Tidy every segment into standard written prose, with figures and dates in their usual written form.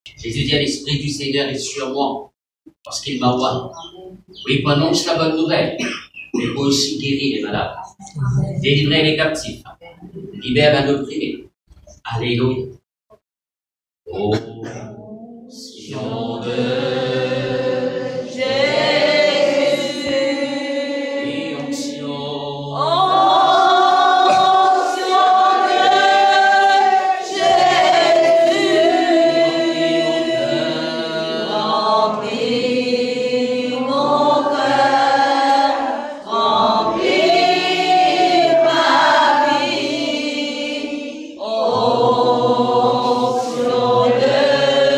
Jésus dit, l'Esprit du Seigneur est sur moi, parce qu'il m'a oint. Oui, il annonce la bonne nouvelle, mais il peut aussi guérir les malades, délivrer les captifs, libérer les opprimés. Alléluia. Oh, Sion de Oh,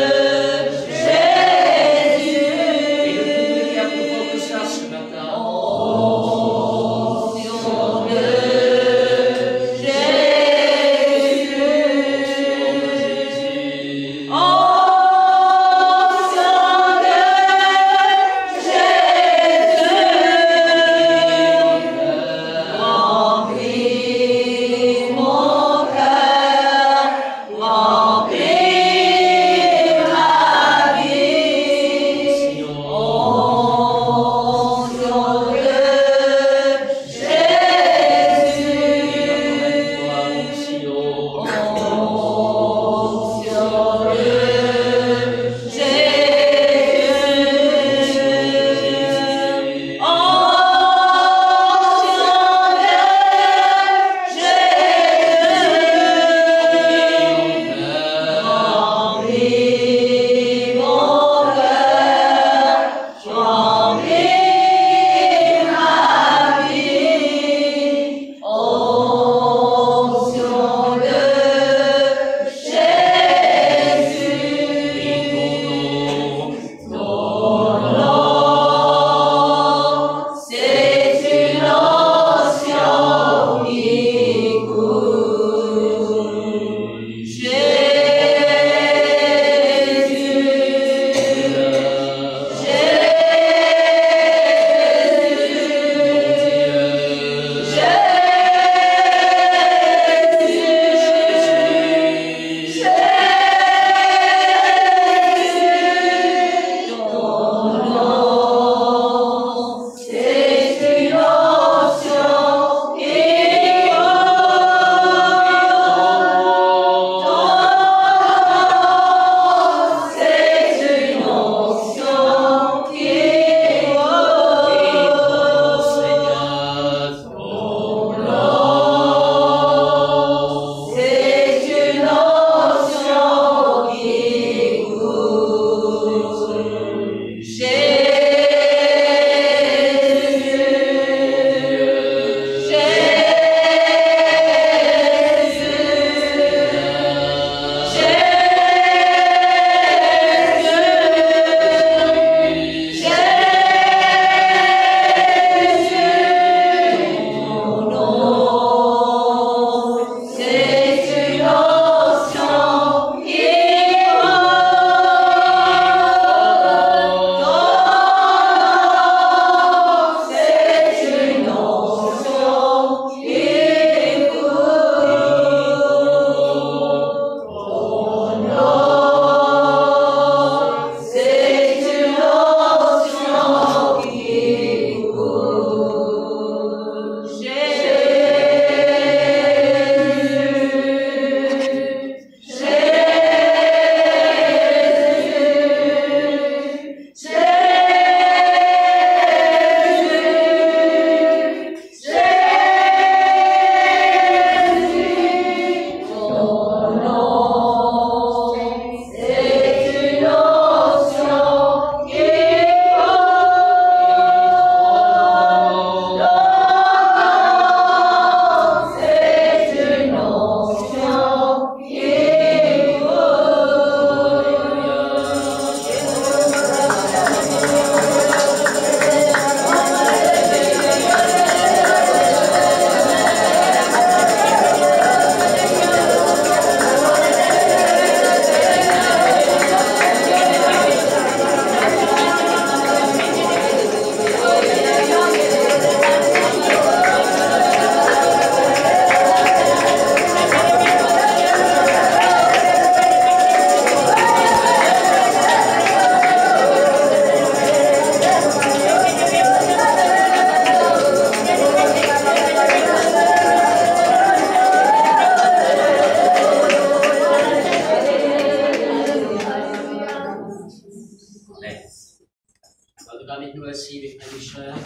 avec nous assis, mes frères et sœurs.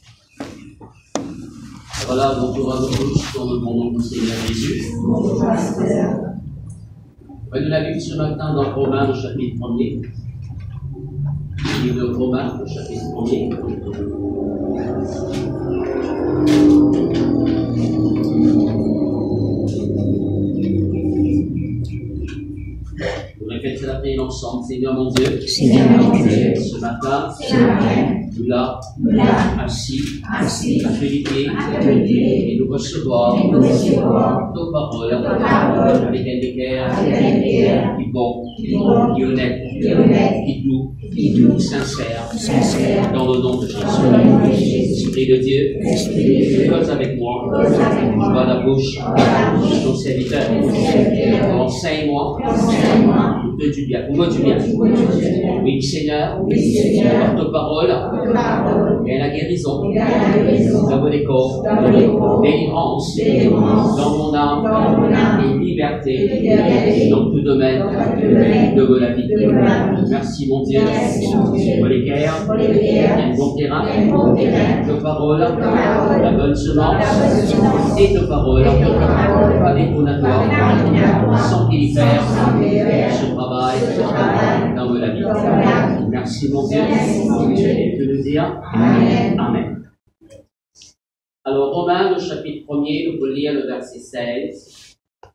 Voilà, bonjour à vous tous, dans le bon nom du Seigneur Jésus. Nous l'avons vu ce matin dans Romains, le chapitre 1er. Le livre de Romains, le chapitre 1er. Répétez la prière ensemble. Seigneur mon Dieu, ce matin, nous là, assis, accrédités, et nous recevoir nos paroles avec un équerre qui bon, qui honnête, qui doux, sincère, dans le nom de Jésus. Esprit de Dieu, cause avec moi, ouvre la bouche de ton serviteur, enseigne-moi. Pour du bien, pour du bien. Oui, Seigneur, par ta parole, et la guérison, dans mon corps, délivrance, dans mon âme, et liberté, dans tout domaine de la vie. Merci, mon Dieu, pour les guerres, un bon terrain, de parole, la bonne semence, et de parole, pas détonatoire, sans qu'il perd ce travail dans la vie. Merci mon Dieu, que le dire. Amen. Alors, Romains, le chapitre 1er, nous pouvons lire le verset 16.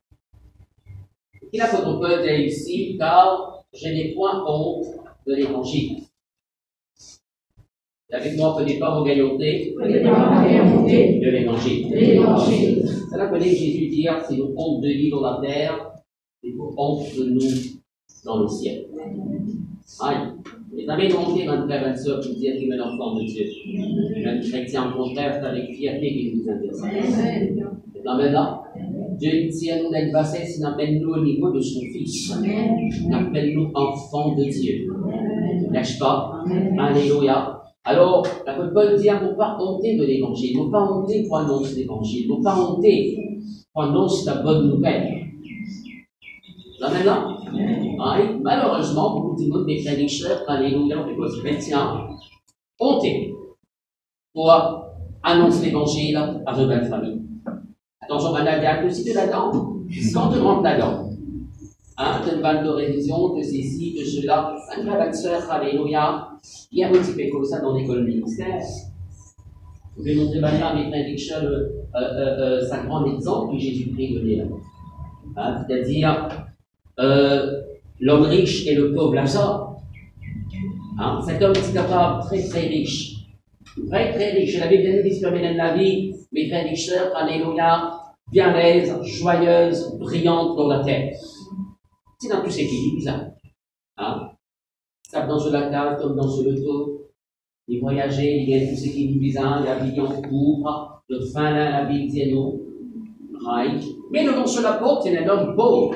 Il a l'apôtre Paul dit ici, car je n'ai point honte de l'évangile. Avec moi, on ne peut pas regagnoter de l'évangile. C'est là que Jésus dit, c'est une honte de vie dans la terre, et pour honte de nous dans le ciel. Aïe. Les amis ont monté dans le frère et sœur pour dire qu'il est l'enfant de Dieu. Un chrétien, au contraire, c'est avec fierté qu'il nous intéresse. Amen là. Dieu tient nous d'être passé, il appelle-nous au niveau de son Fils. Il appelle-nous enfants de Dieu. N'est-ce pas? Alléluia. Alors, l'apôtre Paul dit, il ne faut pas honter de l'évangile. Il ne faut pas honter pour annoncer l'évangile. Il ne faut pas honter pour annoncer la bonne nouvelle. Amen là? Malheureusement, beaucoup de mes frères et sœurs, alléluia, des chrétiens, hontés pour annoncer l'évangile à vos belles familles. Attention, on a diagnostiqué là-dedans. Quand tu rentres là-dedans, tu as une balle de révision, de ceci, de cela, un frère et sœur, alléluia, il y a un petit peu comme ça dans l'école ministère. Je vais montrer maintenant à mes frères et sœurs c'est un grand exemple que Jésus-Christ donnait là. C'est-à-dire, l'homme riche et le pauvre Lazare. Cet homme était capable, très très riche. Très très riche. La Bible nous dit que mène la vie, mes frères et sœurs, alléluia, bien aise, joyeuse, brillante dans la terre. C'est dans tous ces pays bizarres. Ça dans ce lac, comme dans ce loto. Il voyageait, il y a tous ces pays bizarres, il y a millions de pauvres, de fin là, la Bible dit non. Mais le nom sur la porte, c'est un homme pauvre.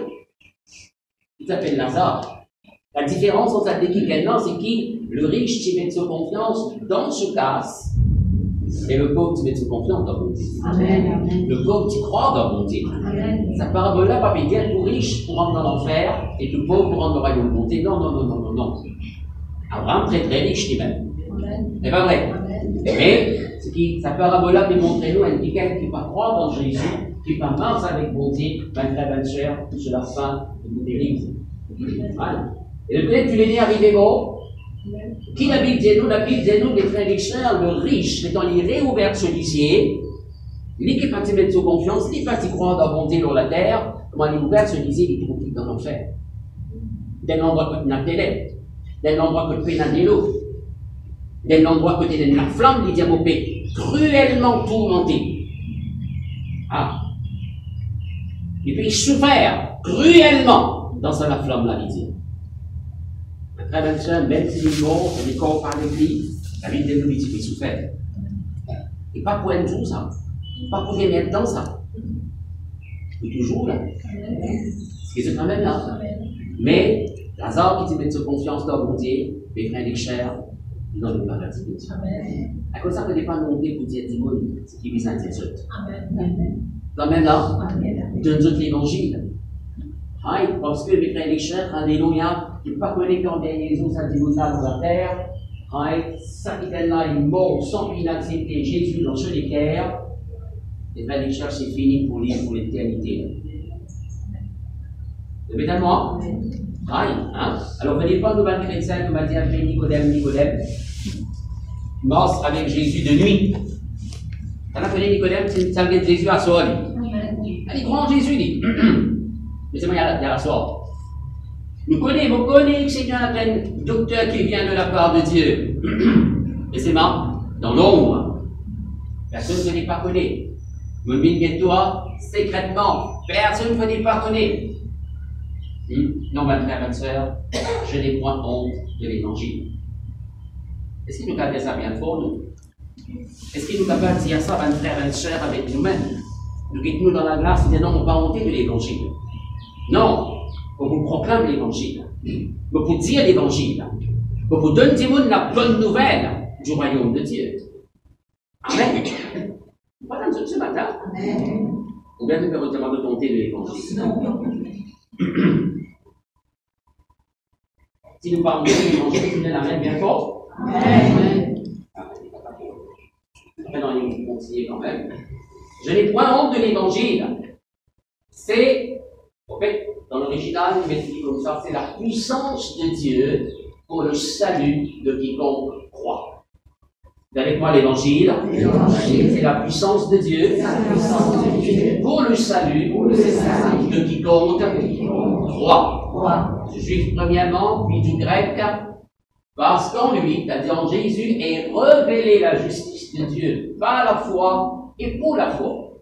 Il s'appelle Lazare. La différence entre cette équipe maintenant, c'est qui le riche qui met sa confiance dans ce cas, et le pauvre qui met sa confiance dans mon Dieu. Le pauvre qui croit dans mon Dieu. Cette parabole-là va dire tout riche pour rentrer dans l'enfer et tout pauvre pour rentrer dans le royaume de mon Dieu. Non. Abraham très très riche lui-même. C'est pas vrai. Mais cette parabole-là peut montrer nous un quelqu'un qui va croire dans Jésus, qui va marcher avec mon Dieu, malgré la chair, sur la fin de mon dérive. Et le peut-être tu l'es né arrivé bon. Qui la Bible dit nous, les frères et sœurs, le riche, étant il réouvert ce lycée, il est parti mettre sa confiance, il est parti croire dans mon Dieu dans la terre, comment il est ouvert ce lycée, il est trouvé dans l'enfer. D'un endroit que tu n'as télé, d'un endroit que tu n'as l'eau, d'un endroit que tu as la flamme, les diamopés, cruellement tourmenté. Et puis il souffert cruellement dans la flamme là, il dit. Frères et sœurs, même si les morts, les corps par l'église, la vie de nous, il souffert. Et pas pour un jour, ça. Pas pour gagner de temps, ça. Mais toujours là. Ce qui est quand même là. Mais, Lazare qui te met sa confiance dans mon Dieu, mes frères et sœurs, dans le paradis de Dieu. À cause de ça, que n'est pas monté pour dire Timon, ce qui vise à dire ça. Quand même là, donne-nous l'évangile. Parce que mes frères et sœurs, alléluia, il ne faut pas connaître quand Jésus a dit dans la terre, ça qui est là, il mort sans qu'il accepte Jésus dans ce l'équerre, les frères et sœurs, c'est fini pour lui pour l'éternité. Vous êtes avec moi? Hein? Alors, venez pas nous battre chrétiens, nous m'a dit après Nicodème, mort avec Jésus de nuit. Quand on appelé Nicodème, c'est ça vient de Jésus à soi. Il croit en Jésus, dit. Mais c'est moi, il y a la sorte. Vous connaissez que c'est un docteur qui vient de la part de Dieu. Et c'est marrant, dans l'ombre. Personne ne pas connaître. Me mine toi, secrètement. Personne ne pas connaître. Non, ma frère, ma soeur, je n'ai point honte de l'évangile. Est-ce qu'il nous garde ça bien pour nous? Est-ce qu'il nous capable de dire ça, ma frère, ma soeur, avec nous-mêmes? Nous quittons dans la grâce, nous disons non, on ne va pas honter de l'évangile. Non, on vous proclame l'évangile. On vous dire l'évangile. On vous donne la bonne nouvelle du royaume de Dieu. Amen. Voilà ce matin. Amen. Ou bien nous pouvons demander de honter de l'évangile. Si nous parlons de l'évangile, nous donnons la main bien fort. Amen. Maintenant, il faut continuer quand même. Je n'ai point honte de l'évangile. C'est, en fait, dans l'original, il met comme ça, c'est la puissance de Dieu pour le salut de quiconque croit. Vous avec moi l'évangile? C'est la puissance de Dieu pour le salut de quiconque croit. Du juif premièrement, puis du grec, parce qu'en lui, c'est-à-dire en Jésus, est révélée la justice de Dieu par la foi et pour la foi.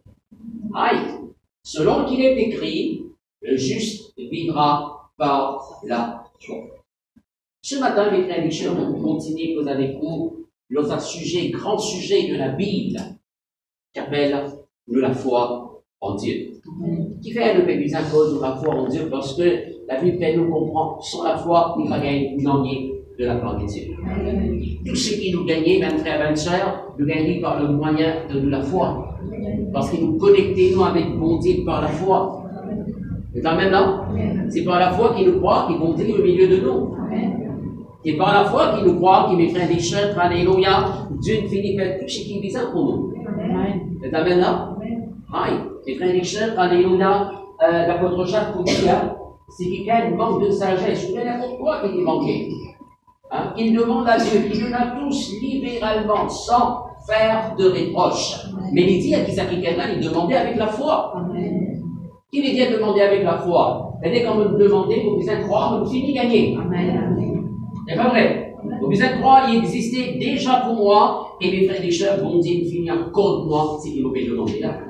Selon qu'il est écrit, le juste vivra par la foi. Ce matin, mes frères et sœurs, nous continuons avec vous l'autre sujet, grand sujet de la Bible, qui appelle la foi en Dieu. Qui fait le plus à cause de la foi en Dieu, parce que la Bible fait nous comprendre, sans la foi, il va gagner de la part de Dieu. Tout ce qui nous gagnait, même frères, même sœurs, nous gagnons par le moyen de la foi. Parce qu'il nous connectons avec bon Dieu par la foi. C'est quand même là. C'est par la foi qu'il nous croit, qu'il bon Dieu au milieu de nous. C'est par la foi qu'il nous croit, qu'il met frères des chers, alléluia, Dieu ne finit pas tout ce qui est bizarre pour nous. C'est quand même là. Les frères des chers, alléluia, l'apôtre Jacques vous dit, c'est quelqu'un manque de sagesse. Vous voyez pourquoi il est manqué? Il demande à Dieu, il nous a tous libéralement, sans faire de reproche. Mais il dit à qui ça quelqu'un, il demandait avec la foi. Qui veut dire demander avec la foi? C'est-à-dire quand vous demandez, vous pouvez croire, vous finissez gagner. C'est pas vrai. Vous pouvez croire, il existait déjà pour moi, et mes frères et sœurs vont dire, finir à cause de moi, c'est qu'il vous pouvez demander là.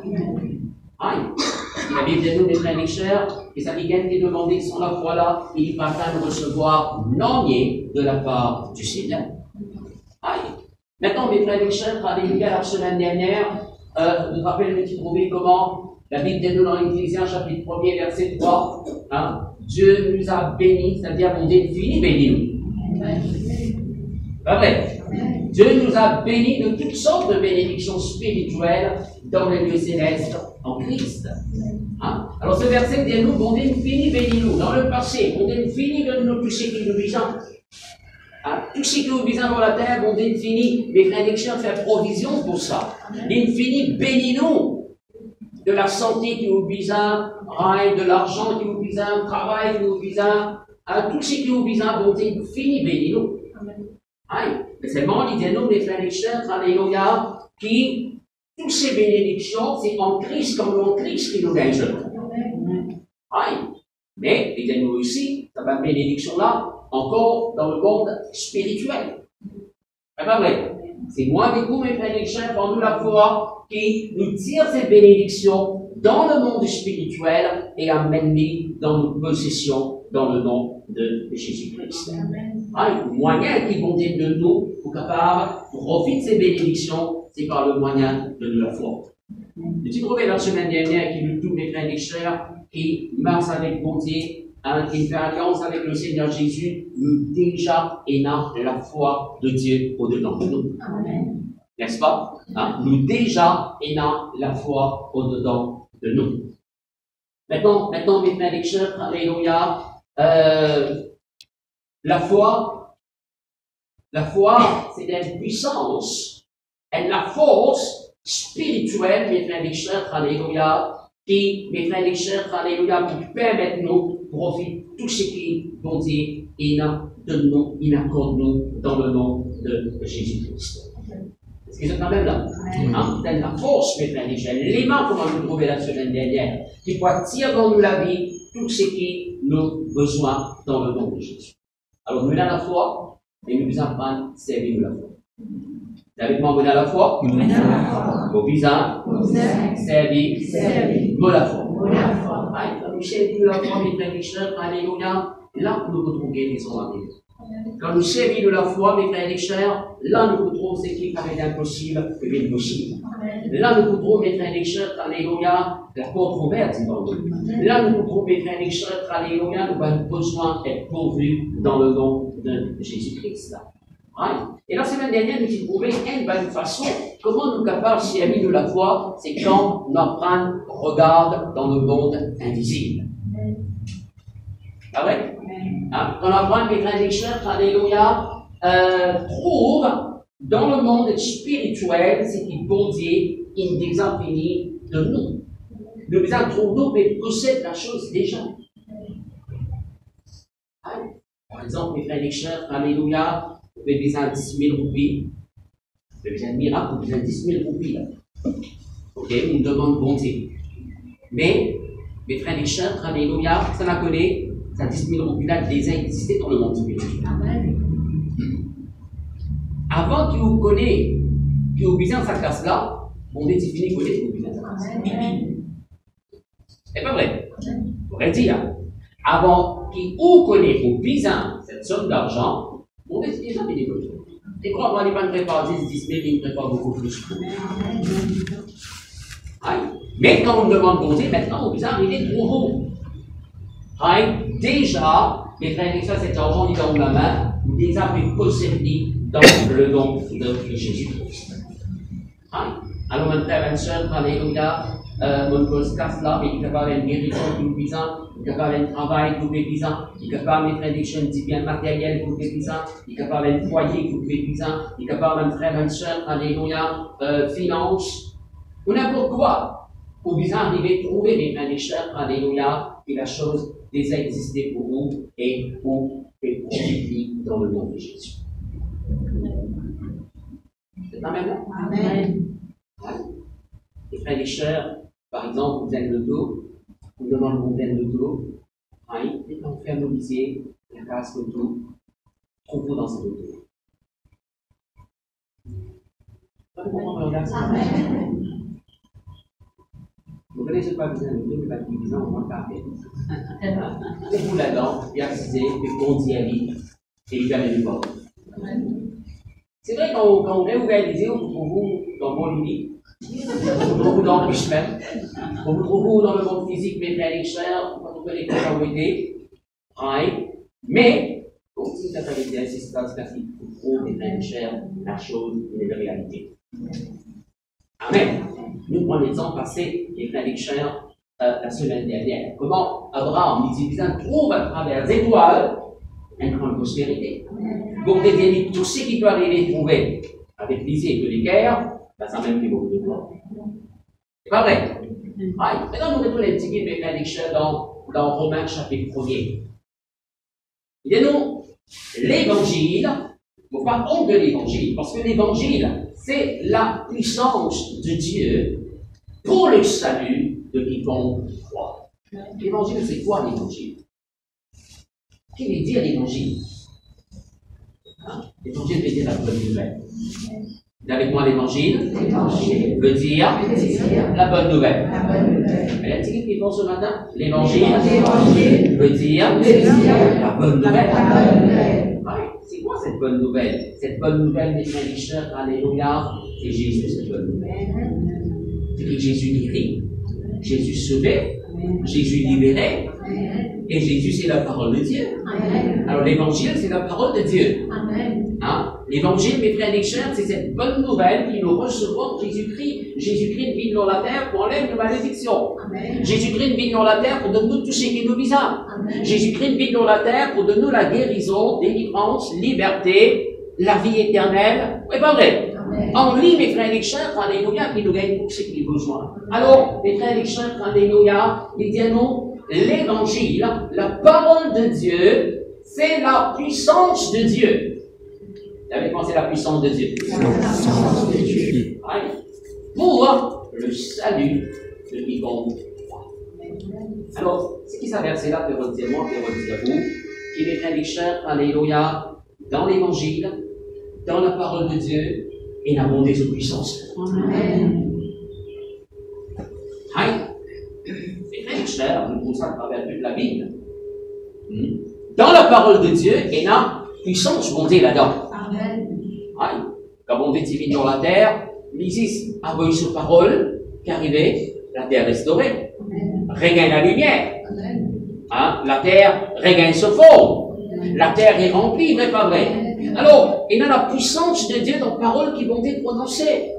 La Bible dit nous, mes frères et sœurs, et ça dit qu'il est demandé sans la foi là, il va pas recevoir l'ennier de la part du Seigneur. Maintenant, mes frères et sœurs, alléluia, la semaine dernière, vous vous rappelez, vous trouvez comment la Bible dit nous dans l'Éphésiens, chapitre 1er, verset 3, Dieu nous a bénis, c'est-à-dire mon Dieu fini béni nous. Pas vrai? Dieu nous a bénis de toutes sortes de bénédictions spirituelles dans les lieux célestes en Christ. Alors ce verset dit nous, mon Dieu fini béni nous. Dans le passé, mon Dieu fini de nous tout ce qui nous visant. Tout ce qui nous visant dans la terre, mon Dieu fini, les prédictions fait provision pour ça. L'infini béni nous. De la santé qui nous visant, de l'argent qui nous visant, travail qui nous visant, tout ce qui nous visant, bon Dieu fini béni nous. Mais seulement, il dit nous, les frères et sœurs, alléluia, qui, toutes ces bénédictions, c'est en Christ, comme en Christ qui nous gagne. Mais, il dit nous aussi, cette bénédiction-là, encore dans le monde spirituel. C'est pas vrai. C'est moi avec vous, mes frères et sœurs, pour nous la foi, qui nous tire ces bénédictions dans le monde spirituel et amène-les dans nos possessions dans le nom de Jésus-Christ. Le moyen qui vont dire de nous pour capable de profiter de ces bénédictions, c'est par le moyen de la foi. J'ai trouvé la semaine dernière qui nous tous mes frères et sœurs qui marchent avec bon Dieu, qui fait alliance avec le Seigneur Jésus, nous déjà ayons la foi de Dieu au-dedans de nous. N'est-ce pas? Nous déjà ayons la foi au-dedans de nous. Maintenant, mes frères et sœurs, alléluia, la foi, La foi, c'est une puissance et la force spirituelle, mes frères et sœurs, alléluia, qui, mes frères et sœurs, alléluia, qui permettent nous de profiter de tout ce qui bon Dieu il accorde nous dans le nom de Jésus-Christ. Est-ce que c'est quand même là? Hein? C'est la force, mes frères et sœurs, l'élément qu'on va nous trouver la semaine dernière, qui peut tirer dans nous la vie, tout ce qui nous besoin dans le nom de Jésus. Alors, nous avons la foi, et nous apprendre à servir la foi. Avec moi, vous avez la foi? Vos visage, servir, vous la foi. Quand nous servir la foi, mes frères et sœurs, alléluia, là, nous retrouvons les hommes. Quand nous servir de la foi, mes frères et sœurs, là, nous retrouvons ce qui paraît impossible que bien possible. Là, nous retrouvons, mes frères et sœurs, alléluia, la porte ouverte dans nous. Là, nous retrouvons, mes frères et sœurs, alléluia, nous avons besoin d'être pourvus dans le nom de Jésus-Christ. Et la semaine dernière, nous avons trouvé une bonne façon. Comment nous sommes capables de servir de la foi? C'est quand on apprend, regarde dans le monde invisible. Ah ouais? Quand on apprend, mes frères et sœurs, alléluia, trouve dans le monde spirituel ce qui bon Dieu il définit de nous. Nous devons trouver nous possède la chose déjà. Par exemple, mes frères et sœurs, alléluia, vous avez besoin de 10 000 roupies. Vous avez besoin de miracle, vous avez besoin de 10 000 roupies. Là. Ok, on demande bon Dieu. Mais, mes frères et sœurs, alléluia, ça m'a connu, ça 10 000 roupies là déjà existé dans le monde spirituel. Avant qu'il vous connaisse, qu'il vous besoin de sa classe là, on définit connaître qu'il vous besoin de sa classe. C'est pas vrai. On pourrait dire, avant qu'il vous connaisse vos besoins cette somme d'argent, on est déjà bénévole. Et quand on va pas préparer 10 000, il prépare beaucoup plus. Mais quand on demande bon Dieu, maintenant on peut arriver trop haut. Déjà, mes frères et sœurs, cet argent est dans la main, vous déjà pu posséder dans le nom de Jésus-Christ. Alors, mon frère et sœur, alléluia, mon podcast là, il est capable d'une guérison pour puissant, il est capable d'un travail pour puissant, il est capable de mettre des biens matériels pour puissant, il est capable d'un foyer pour puissant, il est capable d'un frère et sœur, alléluia, finance, ou n'importe quoi, pour bien arriver à trouver des frères et sœurs, alléluia, et la chose déjà existait pour vous et pour profiter dans le nom de Jésus. C'est quand même là? Amen. Les frères et sœurs, par exemple, vous êtes le dos, vous demandez vous êtes le dos, et quand vous faites mobiliser, la casse le dos, trouve-vous dans ce dos. Vous connaissez pas besoin de dos, mais pas de besoin, on va parler. Mettez-vous là-dedans, et assisez, et conditionnez, et il permet du bord. C'est vrai quand on est ouvert les yeux, on vous trouve dans mon lit. On vous trouve dans le chemin, on vous trouve dans le monde physique, mes frères et sœurs, quand on connaît les priorités, mais, si ça fait des assistances classiques, on trouve mes frères et sœurs, la chose et la réalité. Amen. Nous prenons l'exemple passé, les frères et sœurs, la semaine dernière. Comment Abraham, il dit, trouve à travers les étoiles une grande prospérité. Donc, déterminer tout ce qui peut arriver trouver avec l'idée de l'équerre, ça même fait beaucoup de temps. C'est pas vrai? Maintenant, nous mettons les petits guides de bénédiction dans Romains chapitre 1er. Il dit nous, l'évangile, il ne faut pas honte de l'évangile, parce que l'évangile, c'est la puissance de Dieu pour le salut de quiconque croit. L'évangile, c'est quoi l'évangile? Qu'est-ce qu'il veut dire l'évangile? L'évangile veut dire la bonne nouvelle. Avec moi, l'évangile veut dire la bonne nouvelle. Elle a dit qu'il pense ce matin. L'évangile veut dire la bonne nouvelle. C'est quoi cette bonne nouvelle? Cette bonne nouvelle, mes frères et sœurs, alléluia, c'est Jésus, cette bonne nouvelle. C'est que Jésus guérit, Jésus sauvé, Jésus libéré, et Jésus, c'est la parole de Dieu. Alors, l'évangile, c'est la parole de Dieu. L'évangile, mes frères et sœurs, c'est cette bonne nouvelle que nous recevons de Jésus-Christ. Jésus-Christ vit dans la terre pour enlever nos malédictions. Jésus-Christ vit dans la terre pour donner nous tout ce qui nous vise. Jésus-Christ vit dans la terre pour donner nous la guérison, délivrance, liberté. la vie éternelle. Oui, pas vrai? On lit, mes frères et sœurs, alléluia, qui nous gagne pour ce qu'il a besoin. Alors, mes frères et sœurs, alléluia, il dit à nous, l'évangile, la parole de Dieu, c'est la puissance de Dieu. Vous savez comment c'est la puissance de Dieu? Pour le salut de quiconque croit. Alors, ce qui s'averse là, peut redire moi, peut redire vous, qui mes frères et sœurs, alléluia, dans l'évangile, dans la parole de Dieu, et la bonté de puissance. Amen. Mes frères et sœurs, nous ça à travers toute la Bible. Dans la parole de Dieu, et la puissance, bonté là-dedans. Amen. La bonté divine sur la terre, l'Isis a envoyé sa parole, qui arrivait, la terre restaurée, regagne la lumière. La terre regagne sa forme. La terre est remplie, mais pas vrai. Alors, il y a la puissance de Dieu dans la parole qui vont être prononcées.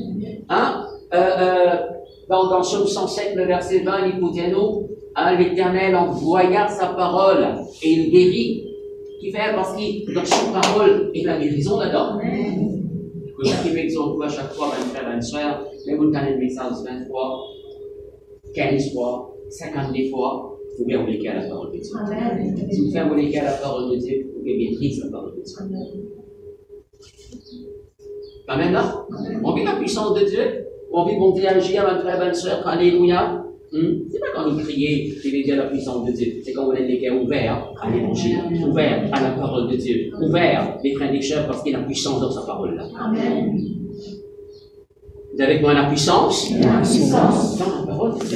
Dans Psaume 107, le verset 20, il nous dit nous, l'Éternel envoya sa parole et il guérit. Qui fait parce que dans sa parole, il y a la guérison là-dedans. Que chaque exemple, à chaque fois, 20 frères, 20 soeurs, même vous avez un message 20 fois, 15 fois, 50 fois, vous pouvez appliquer à la parole de Dieu. Si vous faites appliquer à la parole de Dieu, vous pouvez maîtriser la parole de Dieu. Amen, là? On vit la puissance de Dieu, on vit bon Dieu agir à 20 frères, 20 soeurs, alléluia. C'est pas quand vous criez, qui veut dire la puissance de Dieu. C'est quand vous êtes les cœurs ouverts à l'évangile, ouverts à la parole de Dieu, ouverts les frères et les sœurs parce qu'il y a la puissance dans sa parole là. Amen. Vous avez avec moi la puissance? La puissance dans la parole de Dieu.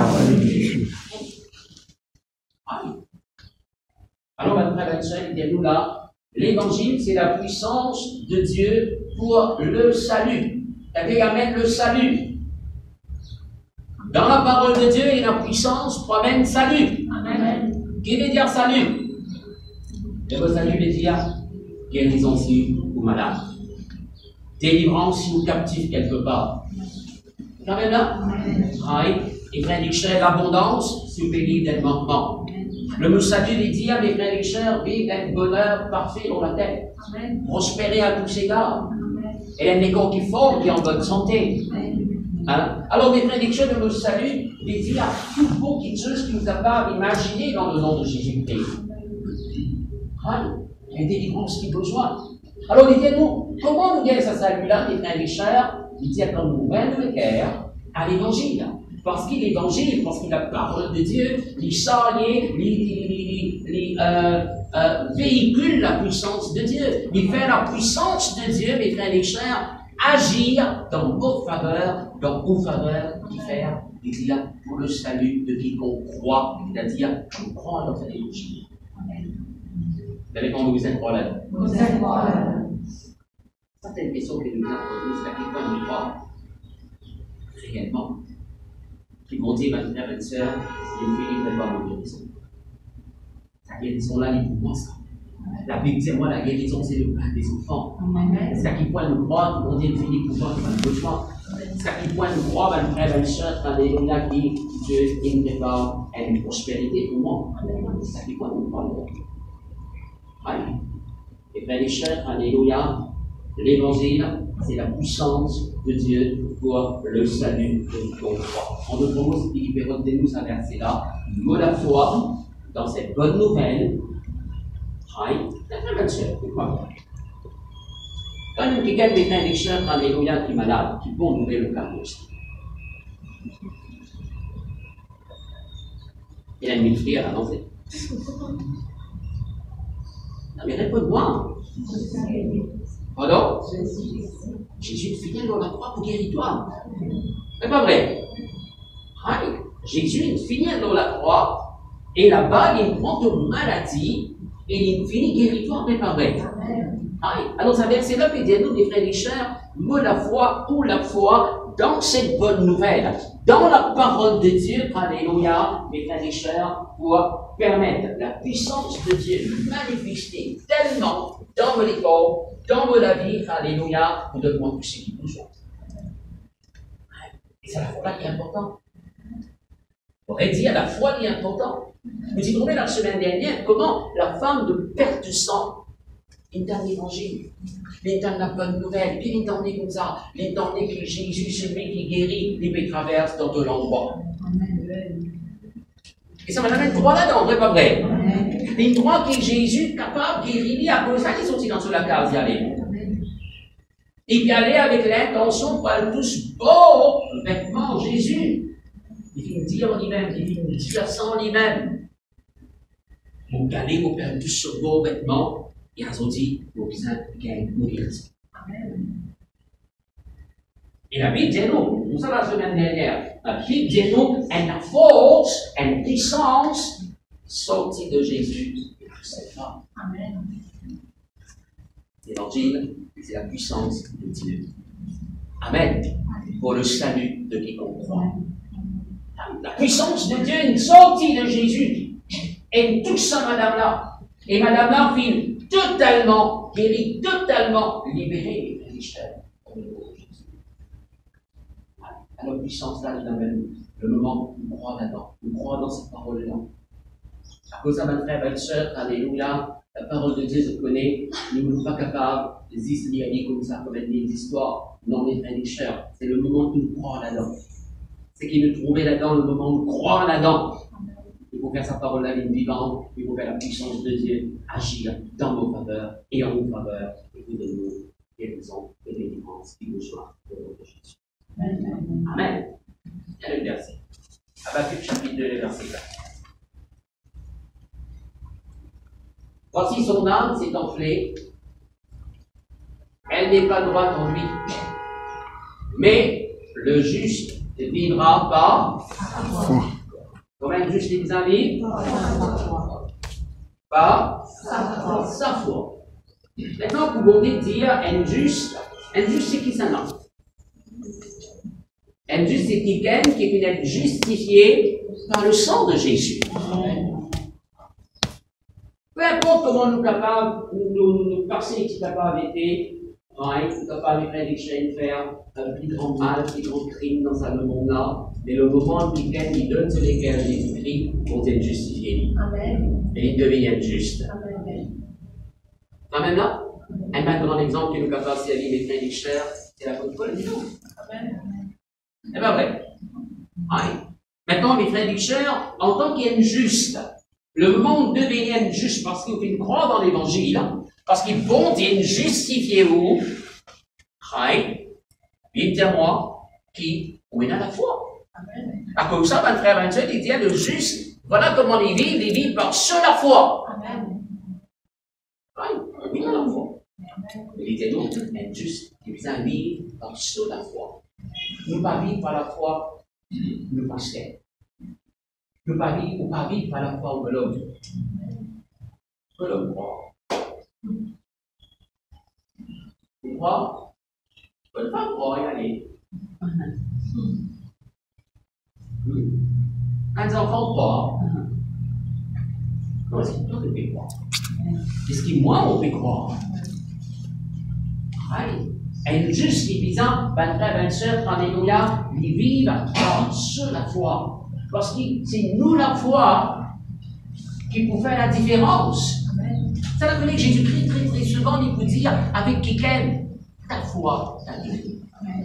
Alors, ma frère et sœur, nous là, l'évangile, c'est la puissance de Dieu pour le salut. Elle amène le salut. Dans la parole de Dieu, il y a la puissance pour amener salut. Amen. Qui veut dire salut? Le salut veut dire guérison si vous malade. Délivrance si vous captif quelque part. Quand même là? Et frères et sœurs, l'abondance si vous bénissez d'un manquement. Le mot salut veut dire, mes frères et sœurs, vivre un bonheur parfait dans la terre. Amen. Prospérer à tous égards. Et un école qui forme, qui est en bonne santé. Alors, mes frères et sœurs, le mot salut veut dire toute beaucoup de choses que nous n'avons pas imaginées dans le nom de Jésus-Christ. Il y a une délivrance qui a besoin. Alors, dites-nous, comment nous gagnons ce salut-là, mes frères et sœurs? Il dit comme nous ouvrir le cœur à l'évangile. Parce qu'il est l'évangile, parce qu'il a la parole de Dieu, il véhicule la puissance de Dieu. Il fait la puissance de Dieu, mes frères et sœurs, agir dans votre faveur, dans vos faveurs, qui fait, il dit pour le salut de quiconque croit, c'est-à-dire, je crois dans cet évangile. Vous savez quand vous êtes là? Vous êtes là. Certaines questions que nous avons, c'est à quel point nous croit réellement. Qui vont dire, ma frère et sœur, si vous finissez par mon guérison. La guérison là, il pour moi ça. La Bible dit, moi, la guérison, c'est le pain des enfants. C'est à quel point nous croit, qui vont dire, finit pour moi, qui va nous besoin. C'est à quel point nous croit, ma frère et sœur, alléluia, qui Dieu, il me prépare à une prospérité pour moi. C'est à quel point nous croit. Et frères et sœurs, alléluia, l'évangile, c'est la puissance de Dieu pour le salut de quiconque croit. En d'autres mots, ce qui peut retenir nous à verset là, nous la foi dans cette bonne nouvelle. La frère et sœur, c'est quoi? Quand nous quelqu'un des frères et sœurs, alléluia, qui est malade, qui vont nouvelle le carreau aussi. Il a une frère à annoncer. Non, mais réponds-moi. Pardon? Jésus est fidèle dans la croix pour guérir-toi. C'est pas vrai. Jésus est fidèle dans la croix et là-bas, il prend ton maladie et il finit guérir-toi. C'est pas vrai. Alors, ça verset-là peut dire nous, des frères et sœurs, nous la foi ou la foi dans cette bonne nouvelle, dans la parole de Dieu, alléluia, mes frères et sœurs, pour permettre la puissance de Dieu manifester tellement dans vos corps, dans vos vies, alléluia, pour devenir tout ce qui vous soit. Et c'est la foi qui est importante. On pourrait dire la foi qui est importante. Vous y trouvez la semaine dernière comment la femme de perte de sang, il donne l'évangile. Il donne la bonne nouvelle. Puis il donne comme ça. Il donne que Jésus, celui qui guérit, il traverse dans tout l'endroit. Et ça m'amène droit là-dedans, vrai pas vrai? Il croit que Jésus est capable de guérir à cause de ça, ils sont dans la case d'y aller. Et d'y aller avec l'intention pour tous beaux vêtements Jésus. Il fait dire en lui-même, il fait dire ça en lui-même. Vous allez vous faire tous ce beau vêtements, et ils ont dit, vous besoin de mourir. Et la Bible dit nous sommes la semaine dernière, la Bible dit nous, et la force et la puissance sortie de Jésus. Amen. L'évangile, c'est la puissance de Dieu. Amen. Pour le salut de quiconque croit. La puissance de Dieu est sortie de Jésus. Et tout ça, madame-là. Et madame-là fut totalement guérie, totalement libérée des richesses. Alors, la puissance là, il amène le moment où nous croyons là-dedans. Nous croyons dans cette parole-là. À cause de ma frère, ma soeur, alléluia, la parole de Dieu se connaît, nous ne sommes pas capables de dire comme ça, comme des histoires. Non, mes frères et sœurs, c'est le moment où nous croyons là-dedans. C'est qu'il nous trouvait là-dedans, le moment où nous croyons là-dedans. Il faut faire sa parole là, une vivante, il faut faire la puissance de Dieu agir dans nos faveurs et en nos faveurs, et vous de nous guérison et délivrance qui nous soit de notre Jésus. Amen. Il y a le verset. Habakkuk chapitre 2, le verset 4. Voici son âme s'est enflée. Elle n'est pas droite en lui. Mais le juste vivra par Combien de justes les amis? Par sa foi. Maintenant, vous pouvez dire un juste c'est qui ça, non? Un juste, c'est quelqu'un qui peut être justifié par le sang de Jésus. Peu importe comment nous capables, nous passer qui capables d'être, nous capables de faire un plus grand mal, un plus grand crime dans ce monde-là, mais le moment où il donne sur lesquels Jésus-Christ, on est justifié. Amen. Et il devient juste. Amen. Amen là? Un grand exemple qui nous capable de servir les frères et chers, c'est la bonne Paul. Amen. C'est pas vrai. Oui. Maintenant, les frères et chers, en tant qu'injuste, le monde devient injuste parce qu'il faut une croix dans l'évangile, parce qu'il vont justifier vous. Oui. Dites à moi qui on est à la foi. Amen. À cause de ça, mon frère, il dit le juste, voilà comment ils vivent par seule la foi. Amen. Oui, on vit à la foi. Il dit donc, injuste, il vient vivre par seule la foi. Nous ne pas vivre par la foi, nous passions. Nous ne pas vivre par la foi de l'homme. Que l'homme croit. Tu crois? Tu ne peux pas croire y aller. Quand les enfants croient, comment est-ce que toi tu peux croire? Est-ce que moi on peut croire? Oui. Et juste les disant, ben frère, ben sœur, alléluia, ils vivent par seule la foi. Parce que c'est nous la foi qui peut faire la différence. C'est la que Jésus-Christ très très souvent il peut dire avec quelqu'un, ta foi, ta vie.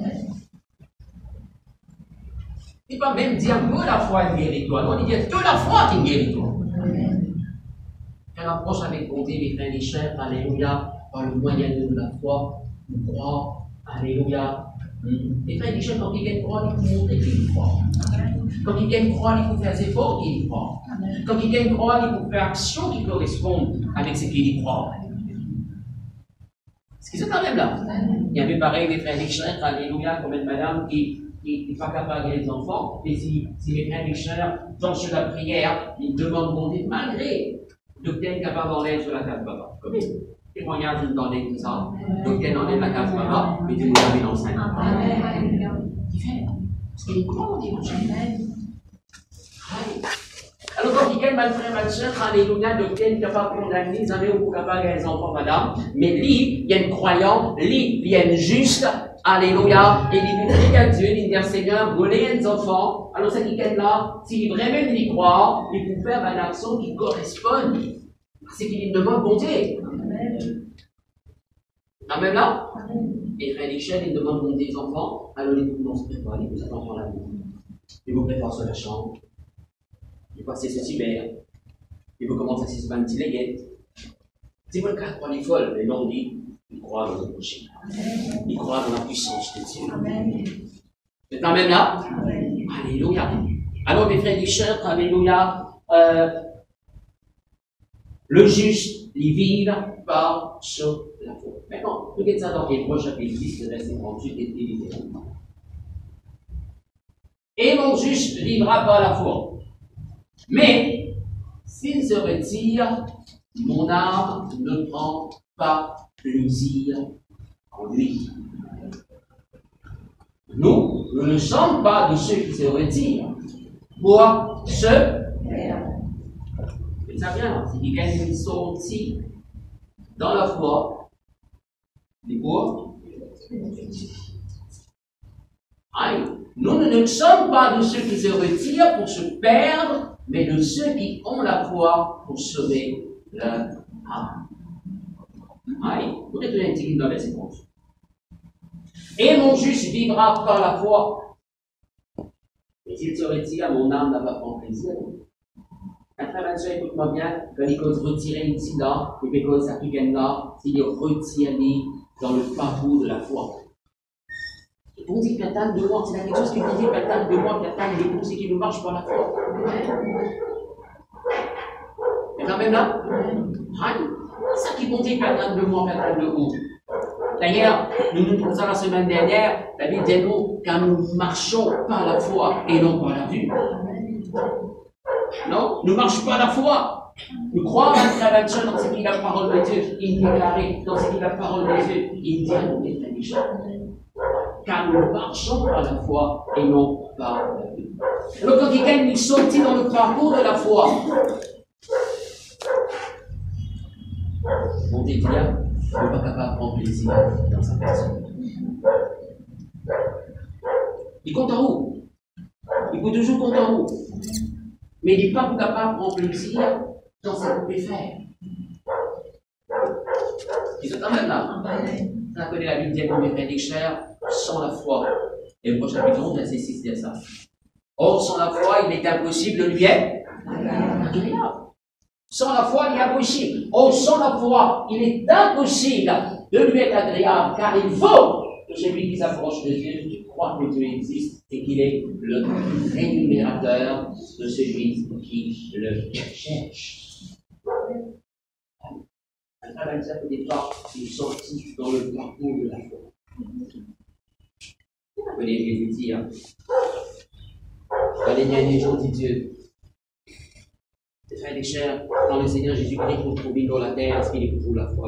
Il ne peut pas même dire que la foi est guérit-toi. Non, il dit que la foi qui guérit-toi. Faire approche avec bonté, mes frères et chers, alléluia, par le moyen de la foi. Nous croyons, alléluia. Les frères et sœurs, quand quelqu'un croit, il faut montrer qu'il croit. Quand quelqu'un croit, il faut faire des efforts qu'il croit. Quand quelqu'un croit, il faut faire action qui correspondent avec ce qu'il croit. Est-ce que c'est quand même là? Il y avait pareil des frères et sœurs, alléluia, comme une madame qui n'est pas capable de les enfants, mais si les frères et sœurs, dans la prière, ils demandent mon Dieu, malgré le thème capable d'enlever sur la table papa. Comme témoignage de donner tout ça. Donc, elle enlève la case papa, mais tu nous l'avais l'enceinte. Il fait. Parce qu'il croit en l'évangile. Alors, quand quelqu'un, ma frère, ma soeur, alléluia, de quelqu'un capable de condamner, ils avaient au capable les enfants, madame. Mais lui, il y a une croyant, lui, il y a une juste, alléluia, et il dit, prie à Dieu, il dit, Seigneur, voler les enfants. Alors, c'est quelqu'un-là, s'il vraiment y croit, il peut faire une action qui corresponde à ce qu'il demande bon Dieu. Quand même là, et frère Michel, il demande aux des enfants, alors les mouvements se préparent, les vous enfants la vie. Ils vous préparent sur la chambre, ils passent ce cyber, ils vous commencent à se faire un petit léguette. C'est pas le cas pour les folles, mais non, ils croient dans le prochain. Ils croient dans la puissance de Dieu. C'est quand même là? Alléluia. Alors, mes frères et sœurs, alléluia, le juste, il vit par sur la foi. Maintenant, regardez ça dans Hébreux chapitre 10, verset 38 et 10. Et mon juste vivra par la foi. Mais, s'il se retire, mon âme ne prend pas plaisir en lui. Nous ne sommes pas de ceux qui se retirent pour se perdre. Et ça vient, c'est quelqu'un qui sortit dans la foi, et pour nous ne sommes pas de ceux qui se retirent pour se perdre, mais de ceux qui ont la foi pour sauver leur âme. Vous êtes un petit dans verset 11. Et mon juste vivra par la foi. Et s'il se retire, mon âme n'a pas prendre plaisir. Un frère Mathieu, écoute-moi bien, quand il cause retirer l'incident, il cause ça qui vient là, s'il retire dans le parcours de la foi. On dit qu'il y a tant de moi, c'est quelque chose qui dit qu'il y a tant de moi, qu'il y a tant de c'est qui ne marche pas la foi. Et quand même là, c'est ça qui vont dire qu'il y a tant de moi, qu'il y a tant de vous. D'ailleurs, nous trouvons ça la semaine dernière, la Bible dit nous, quand nous marchons par la foi et non par la vue. Non, nous ne marchons pas la foi. Nous croyons à la seul dans ce qui est la parole de Dieu, il déclare dans ce qui est la parole de Dieu, il dit à nous d'être intelligents. Car nous marchons par la foi et non par la vue. Alors quand quelqu'un nous sortit dans le parcours de la foi, on dit bien, il n'est pas capable de prendre plaisir dans sa personne. Il compte en haut. Il peut toujours compter en haut. Mais il n'est pas capable de prendre plaisir dans ce qu'on peut faire. Ils sont quand même là. Ça connaît la Bible dit qu'on est des chers sans la foi. Et le prochain chapitre 11, verset 6 dit ça. Or, sans la foi, il est impossible de lui être agréable. Sans la foi, il est impossible. Or, sans la foi, il est impossible de lui être agréable, car il faut que celui qui s'approche de Dieu, qui croit que Dieu existe et qu'il est le rémunérateur de celui qui le cherche. Un travail de ça au départ, il est sorti dans le parcours de la foi. Vous voyez Jésus dire, dans les derniers jours, dit Dieu, les frères et chers, quand le Seigneur Jésus-Christ nous trouve dans la terre, est-ce qu'il est pour la foi?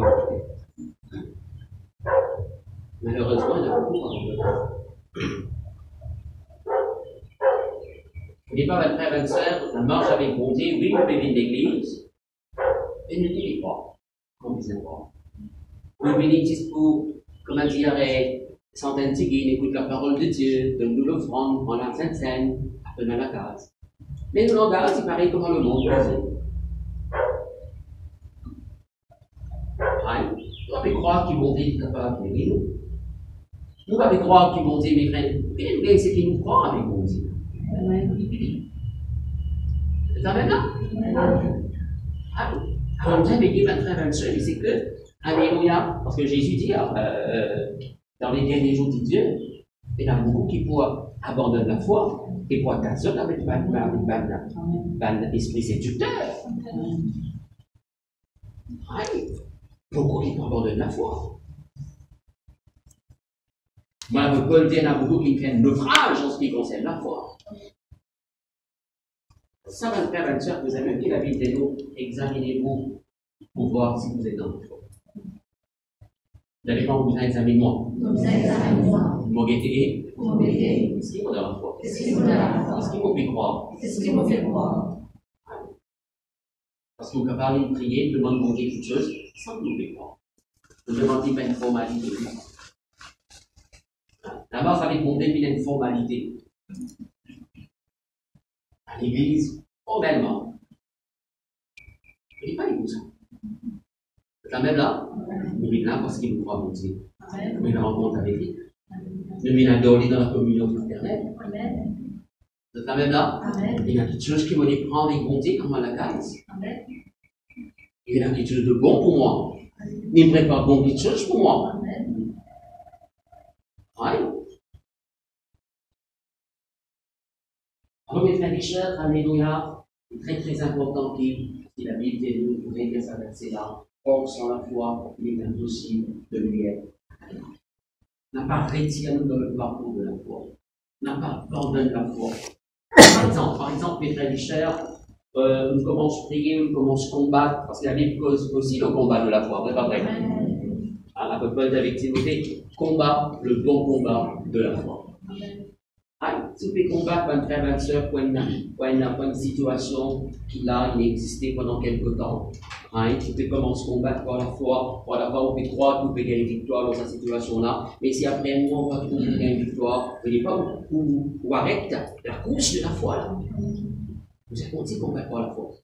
Malheureusement, il y a beaucoup de temps. Au départ, votre frère et sœur, on marche avec bon Dieu, oui, vous pouvez venir d'église, mais ne direz pas, comme vous pas. Vous venez juste pour, comment dire, centaines de tigres, écoute la parole de Dieu, donne-nous l'offrande, prends la Sainte Seine, appelle à la case. Mais le langage, c'est pareil comme le monde. Vous pouvez croire qu'ils vont dire qu'ils sont capables de guérir. Vous pouvez croire qu'ils vont dire, mes frères, mais c'est qu'ils nous croient avec mon Dieu. C'est ça maintenant? Alors, vous avez dit, votre frère, votre soeur, c'est que, alléluia, parce que Jésus dit, dans les derniers jours de Dieu, il y en a beaucoup qui pourraient abandonner la foi, et pour attention avec l'esprit séducteur. Beaucoup qui abandonnent la foi. Moi, Paul dit, il y en a beaucoup qui prennent naufrage en ce qui concerne la foi. Ça va faire une soeur, vous avez dit la Bible de nous, examinez-vous pour voir si vous êtes dans la foi. Vous allez voir, vous examinez-moi. Vous m'avez est-ce qu'il faut dans la foi? Est-ce qu'il faut y croire? Parce que vous pouvez parler de prier, de demander quelque chose, sans que vous y croire. Vous ne demandez pas une formalité. D'abord, ça va demander qu'il y ait une formalité. À l'église, formellement. Je ne dis pas les cousins. C'est quand même là. Nous venons là parce qu'il nous croit, mon Dieu. Nous venons rencontre avec lui. Nous venons adorer dans la communion fraternelle. Vous êtes là même là? Il y a quelque chose qui me prend avec mon Dieu comme à la case. Il y a quelque chose de bon pour moi. Il me prépare bon quelque chose pour moi. Oui. Alors, mes frères et sœurs, alléluia, c'est très très important que la Bible dit nous, vous pouvez dire ça verset là, or sans la foi, il est impossible de lui être. N'a pas retient dans le parcours de la foi. N'a pas abandonné la foi. Par exemple, mes frères et sœurs, on commence à prier, on commence à combattre, parce que la Bible cause aussi le combat de la foi, vrai pas vrai? À peu près avec Timothée, combat le bon combat de la foi. Si vous pouvez combattre un frère, une soeur, pour une situation qui a existé pendant quelque temps, tu peux commencer à combattre par la foi, vous pouvez croire que vous pouvez gagner une victoire dans cette situation-là, mais si après un mois, on va trouver une victoire, vous ne pas où arrête la course de la foi là. Vous avez continué à combattre par la foi.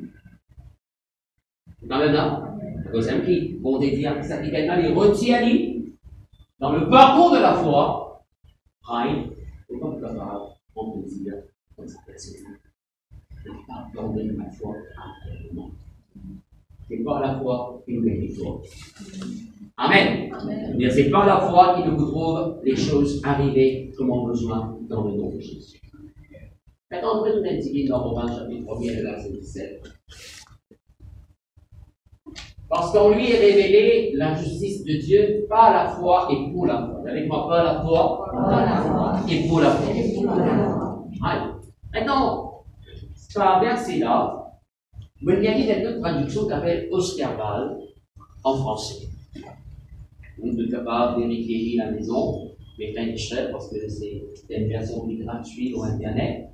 Maintenant, la deuxième qui vont dire que ça qui est retiré dans le parcours de la foi, il faut pas capable, on peut dire, comme ça, je ne peux pas abandonner ma foi entièrement. C'est par la foi qu'il nous gagne les victoire. Amen. C'est par la foi qu'il nous trouve les choses arrivées comme on a besoin dans le nom de Jésus. Maintenant, on peut nous indiquer dans Romains chapitre 1er, verset 17. Parce qu'en lui est révélée la justice de Dieu par la foi et pour la foi. Avec moi, par la foi et pour la foi. Maintenant, ce verset-là, il y a une traduction qui s'appelle Osterval en français. Vous êtes capable de vérifier à la maison, mais très cher parce que c'est une version plus gratuite sur Internet.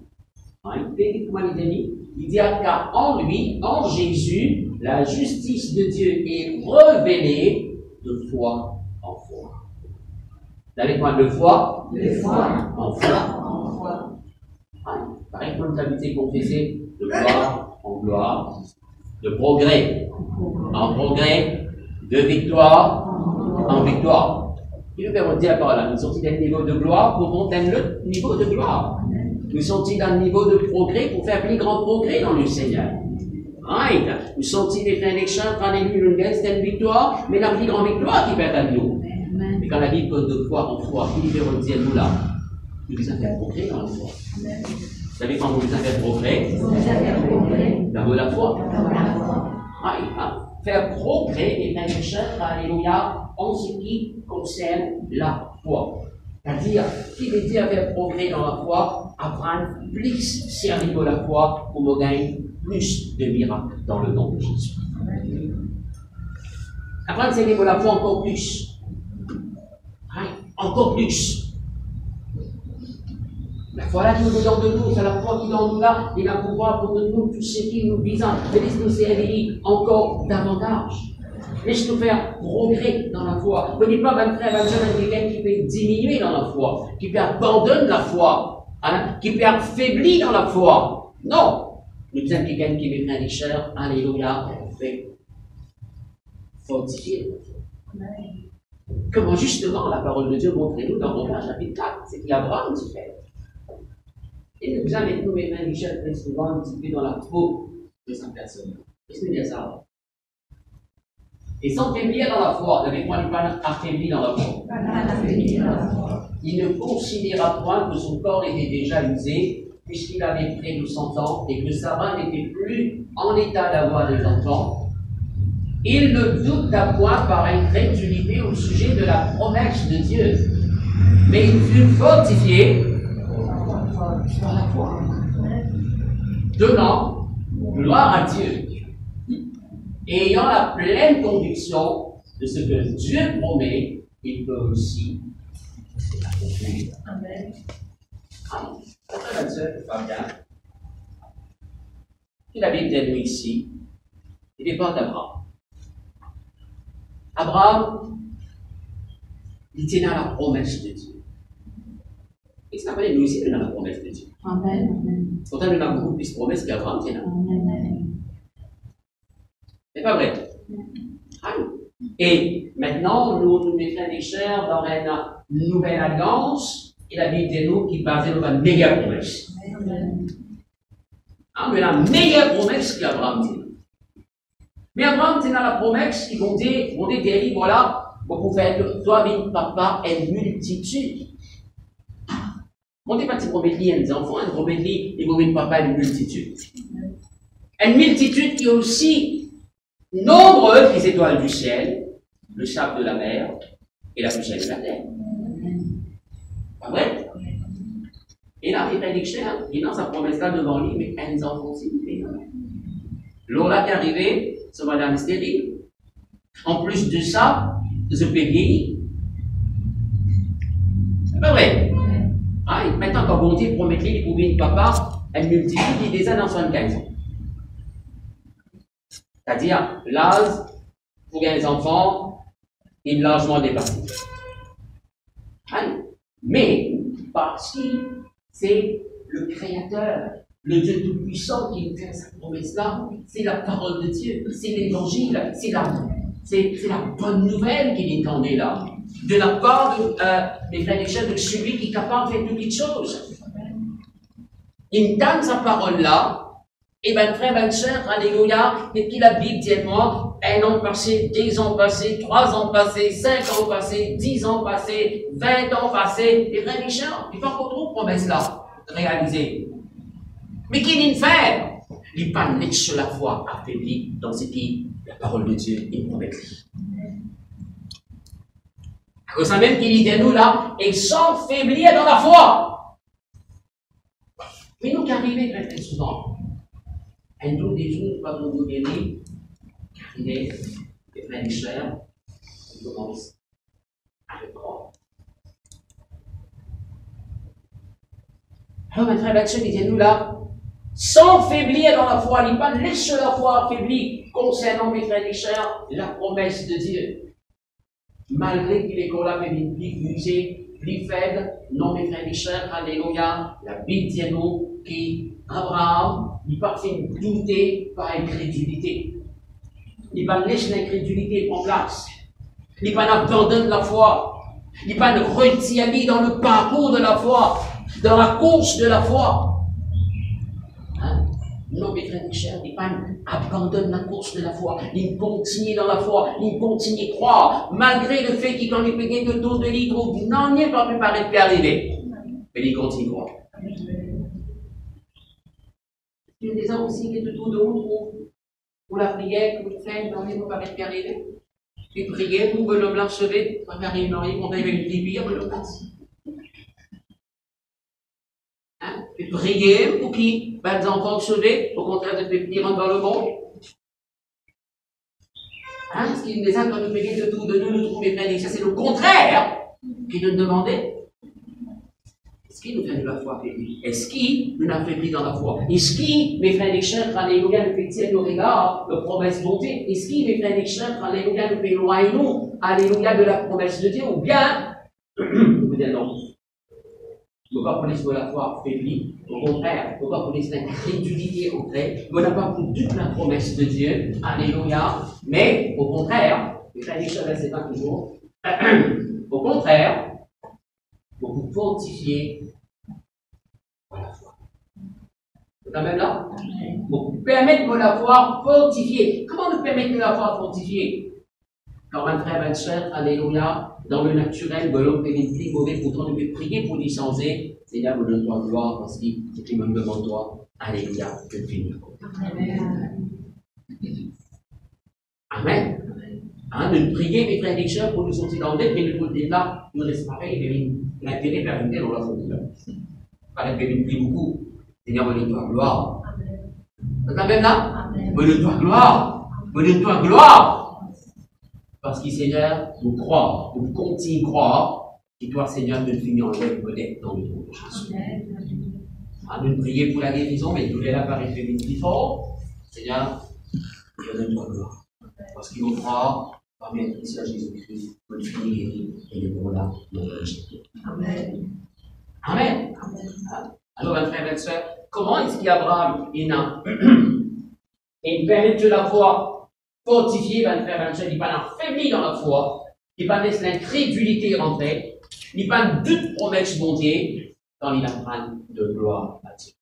Il dit qu'en lui, en Jésus, la justice de Dieu est révélée de foi en foi. Avec moi, de foi en foi. Pareil pour l'habitude confessée, de gloire en gloire, de progrès en progrès, de victoire en victoire. Il veut dire par là, nous sommes d'un niveau de gloire pour monter un autre niveau de gloire. Nous sommes d'un niveau de progrès pour faire plus grand progrès dans le Seigneur. Nous sommes des frères et sœurs, quand nous gagnons une victoire, mais la plus grande victoire qui fait à nous. Mais quand la Bible cause de foi en foi, il veut dire nous là, nous devons faire progrès dans la foi. Vous savez quand vous devez faire progrès? Dans la foi. Faire progrès, les frères et sœurs, alléluia, en ce qui concerne la foi. C'est-à-dire, qui veut dire faire progrès dans la foi, apprendre plus servir de la foi pour me gagner plus de miracles dans le nom de Jésus. Apprendre servir de la foi encore plus. Encore plus. La foi là qui nous donne de nous, c'est la foi qui dans nous là, il a pouvoir pour nous tout ce qui nous vise, laisse-nous servir encore davantage. Laisse-nous faire progrès dans la foi. Ne dis pas, mon frère, mon soeur, quelqu'un qui peut diminuer dans la foi, qui peut abandonner la foi, qui peut affaiblir dans la foi. Non. Nous sommes quelqu'un qui veut faire des chers, alléluia, fait fortifier la foi. Comment justement la parole de Dieu montre-nous dans Romains chapitre 4, c'est qu'Abraham s'y fait. Et nous avons nous mes frères et sœurs très souvent un petit peu dans la peau de sa personne. Qu'est-ce que c'est ça? Et s'affaiblir dans la foi, avec moi, il parle affaibli dans la foi. Il ne considéra point que son corps était déjà usé, puisqu'il avait près de 100 ans, et que Sarah n'était plus en état d'avoir des enfants. Il ne douta point par incrédulité au sujet de la promesse de Dieu, mais il fut fortifié par la foi, donnant gloire à Dieu, ayant la pleine conviction de ce que Dieu promet, il peut aussi l'accomplir. Amen. Il habite nous ici. Il dépend d'Abraham. Abraham, il tient à la promesse de Dieu. Et ça s'appelle nous ici, il est dans la promesse de Dieu. Amen. Pourtant, il y a beaucoup plus de promesses qu'Abraham tient. C'est pas vrai. Et maintenant, nous mettons des chers dans une nouvelle alliance, et la Bible dit nous qui est basée sur une meilleure promesse. Hein, mais la meilleure promesse qu'Abraham dit. Mais Abraham, c'est dans la promesse qui vont dire, voilà, vous pouvez faire toi, mon papa, une multitude. On ne dit pas que c'est promettre les enfants, on promet les papa, une multitude. Une multitude qui est aussi nombreuse que les étoiles du ciel, le sable de la mer et la poussière de la terre. Pas vrai? Et là, il est dans sa promesse-là devant lui, mais elles en font signifier. L'eau là qui est arrivée, c'est madame stérile. En plus de ça, je peux vieillir. C'est pas vrai? Ah, maintenant, quand on dit promettre les pour une papa, elle multiplie, il des dans 75 ans. C'est-à-dire, l'âge pour les enfants est largement dépassé. Mais, parce que c'est le Créateur, le Dieu Tout-Puissant qui nous fait cette promesse-là, c'est la parole de Dieu, c'est l'Évangile, c'est la bonne nouvelle qu'il entendait là. De la part des frères et sœurs de celui qui est capable de faire toutes les choses. Il donne sa parole-là, et bien, frère, bien, sœur, alléluia, et puis la Bible dit moi, 1 an passé, 2 ans passés, 3 ans passés, 5 ans passés, 10 ans passés, 20 ans passés, et frère et sœurs, il faut encore trop de promesses là, réalisées. Mais qu'il vient faire? Il n'est pas né sur la foi affaibli dans ce qui, la parole de Dieu, il promet. À cause même qu'il dit à nous là, ils sont faiblis dans la foi. Mais nous qui arrivons très souvent, un jour des jours, pas pour nous guérir, arriver, les frères et sœurs, on commence à le croire. Alors, mes frères et sœurs, il dit à nous là, sans faiblir dans la foi, il n'est pas laissé la foi affaiblie concernant mes frères et sœurs, la promesse de Dieu. Malgré qu'il est là, mais plus usé, plus faible, non, mes frères et sœurs, alléluia, la Bible dit à nous qu'Abraham, il pas fait douter par incrédulité. Il pas laisse l'incrédulité en place. Il pas abandonne la foi. Il pas retient dans le parcours de la foi, dans la course de la foi. Hein? Non, mes frères et sœurs, il pas abandonne la course de la foi. Il continue dans la foi. Il continue à croire, malgré le fait qu'il en est payé de tour de lit, non, il n'est pas préparé de arriver. Mais il continue à croire. Il y a des gens aussi qui sont autour de vous pour la prière, que vous faites, dans les mots par être arrivé. Et prier pour que l'homme l'archevé, pas arriver dans les mots, on va une prière, que l'homme passe. Et prier pour qui les enfants sauvés, au contraire de faire venir dans le monde. Hein? Ce qui est des actes quand nous prions autour de nous, nous trouvons bien, ça c'est le contraire qui nous demandait. Est-ce qu'il nous fait de la foi affaiblie? Est-ce qu'il nous a faibli dans la foi? Est-ce qu'il, mes frères et sœurs, alléluia, nous fait tirer nos regards de promesse bonté? Est-ce qu'il, mes frères et sœurs, alléluia, nous fait éloigner nous, alléluia, de la promesse de Dieu? Ou bien, vous dites non. Il ne faut pas qu'on laisse de la foi affaiblie. Au contraire, il ne faut pas qu'on laisse l'incrédulité entrer. On n'a pas pour toute la promesse de Dieu. Alléluia. Mais, au contraire, les frères et sœurs, c'est pas toujours. Au contraire, pour vous fortifier par la foi. C'est quand même là? Pour vous permettre de la foi fortifiée. Comment nous permettre de la foi fortifiée? Quand un frère, une sœur, alléluia, dans le naturel, de l'homme fait une plus mauvais, pourtant nous pouvons prier pour licencier. Seigneur, me donne-toi gloire, parce que c'est qui me demande toi. Alléluia, je finis. Amen. Amen. Hein, de prier, mes frères et sœurs, pour nous sortir dans le mais nous dire là, nous restons pareil, l'intérêt vers une telle, on l'a fait. Pas l'intérêt de prier beaucoup. Seigneur, me donne-toi gloire. C'est quand même là? Me donne-toi gloire. Me donne-toi gloire. Parce que Seigneur, nous croire, nous continuons à croire, et toi, Seigneur, nous finissons en lèvres peut-être dans le nom de Jésus. Nous prier pour la guérison, mais nous là par effet plus fort. Seigneur, je donne-toi gloire. Parce qu'il nous croire, parmi le Christ Jésus-Christ, nous finissons guéris, et les bons là, nous rejetons. Amen. Amen. Alors, mes frères et sœurs, comment est-ce qu'Abraham, il permet de la foi fortifié, ben frère, ben il pas affaibli dans la foi, il pas laisse l'incrédulité rentrer, il pas doute promesse monter, quand il apprend de gloire à Dieu.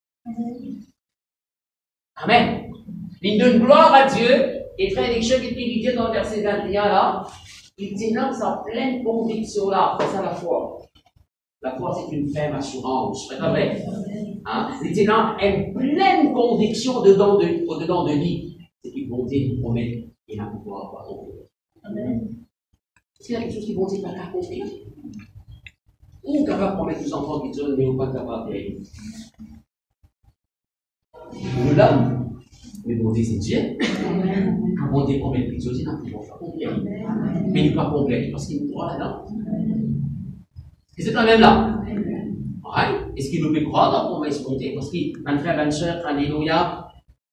Amen. Il donne gloire à Dieu, et frère, les choses qu'il dit dans le verset 21 là, il dit non, sa pleine conviction là, c'est ça la foi. La foi, c'est une ferme assurance, c'est pas vrai? Hein? Il dit non, une pleine conviction au-dedans de lui. C'est qu'il vont dire, promet, il a pouvoir avoir compris. Est-ce qu'il y a quelque chose qui vont dire, pas qu'à compris? Ou capable de promettre aux enfants qui disent, mais ou pas capable de faire? Nous l'homme, mais bon Dieu, c'est Dieu. Quand on dit promet quelque chose, il n'a pas compris. Mais il n'est pas complet parce qu'il nous croit là-dedans. Et c'est quand même là. Ouais. Est-ce qu'il nous fait croire dans la promesse montée? Parce que, mon frère, ma soeur, alléluia,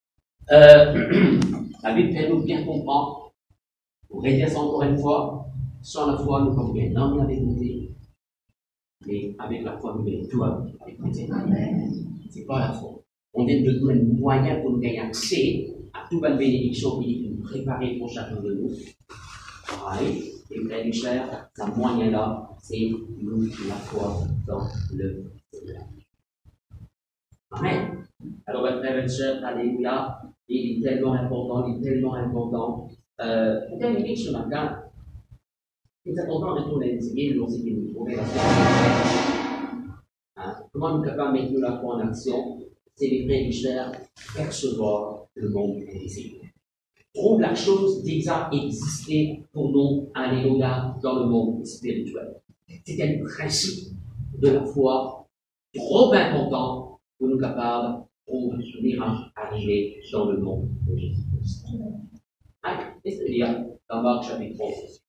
la Bible fait nous bien comprendre. Pour redire ça encore une fois, sans la foi, nous sommes bien non, mais avec monté. Mais avec la foi, nous gagnons tout avec monté. C'est pas la foi. On est de nous un moyen pour nous gagner accès à toute la bénédiction qui nous préparer pour chacun de nous. Ouais. Et frères et chers, ce moyen-là, c'est nous, la foi dans le Seigneur. Amen. Alors, frères et chers, alléluia, il est tellement important, Pour terminer ce matin, il est important de retourner les églises, nous aussi, nous trouver la foi. Comment nous sommes capables de mettre la foi en action? C'est les frères et chers, percevoir le monde invisible. Trouve la chose déjà exister pour nous, alléluia, dans le monde spirituel. C'est un principe de la foi trop important pour nous capables pour venir arriver dans le monde de Jésus-Christ. Qu'est-ce qu'il y a dans Marc chapitre 11?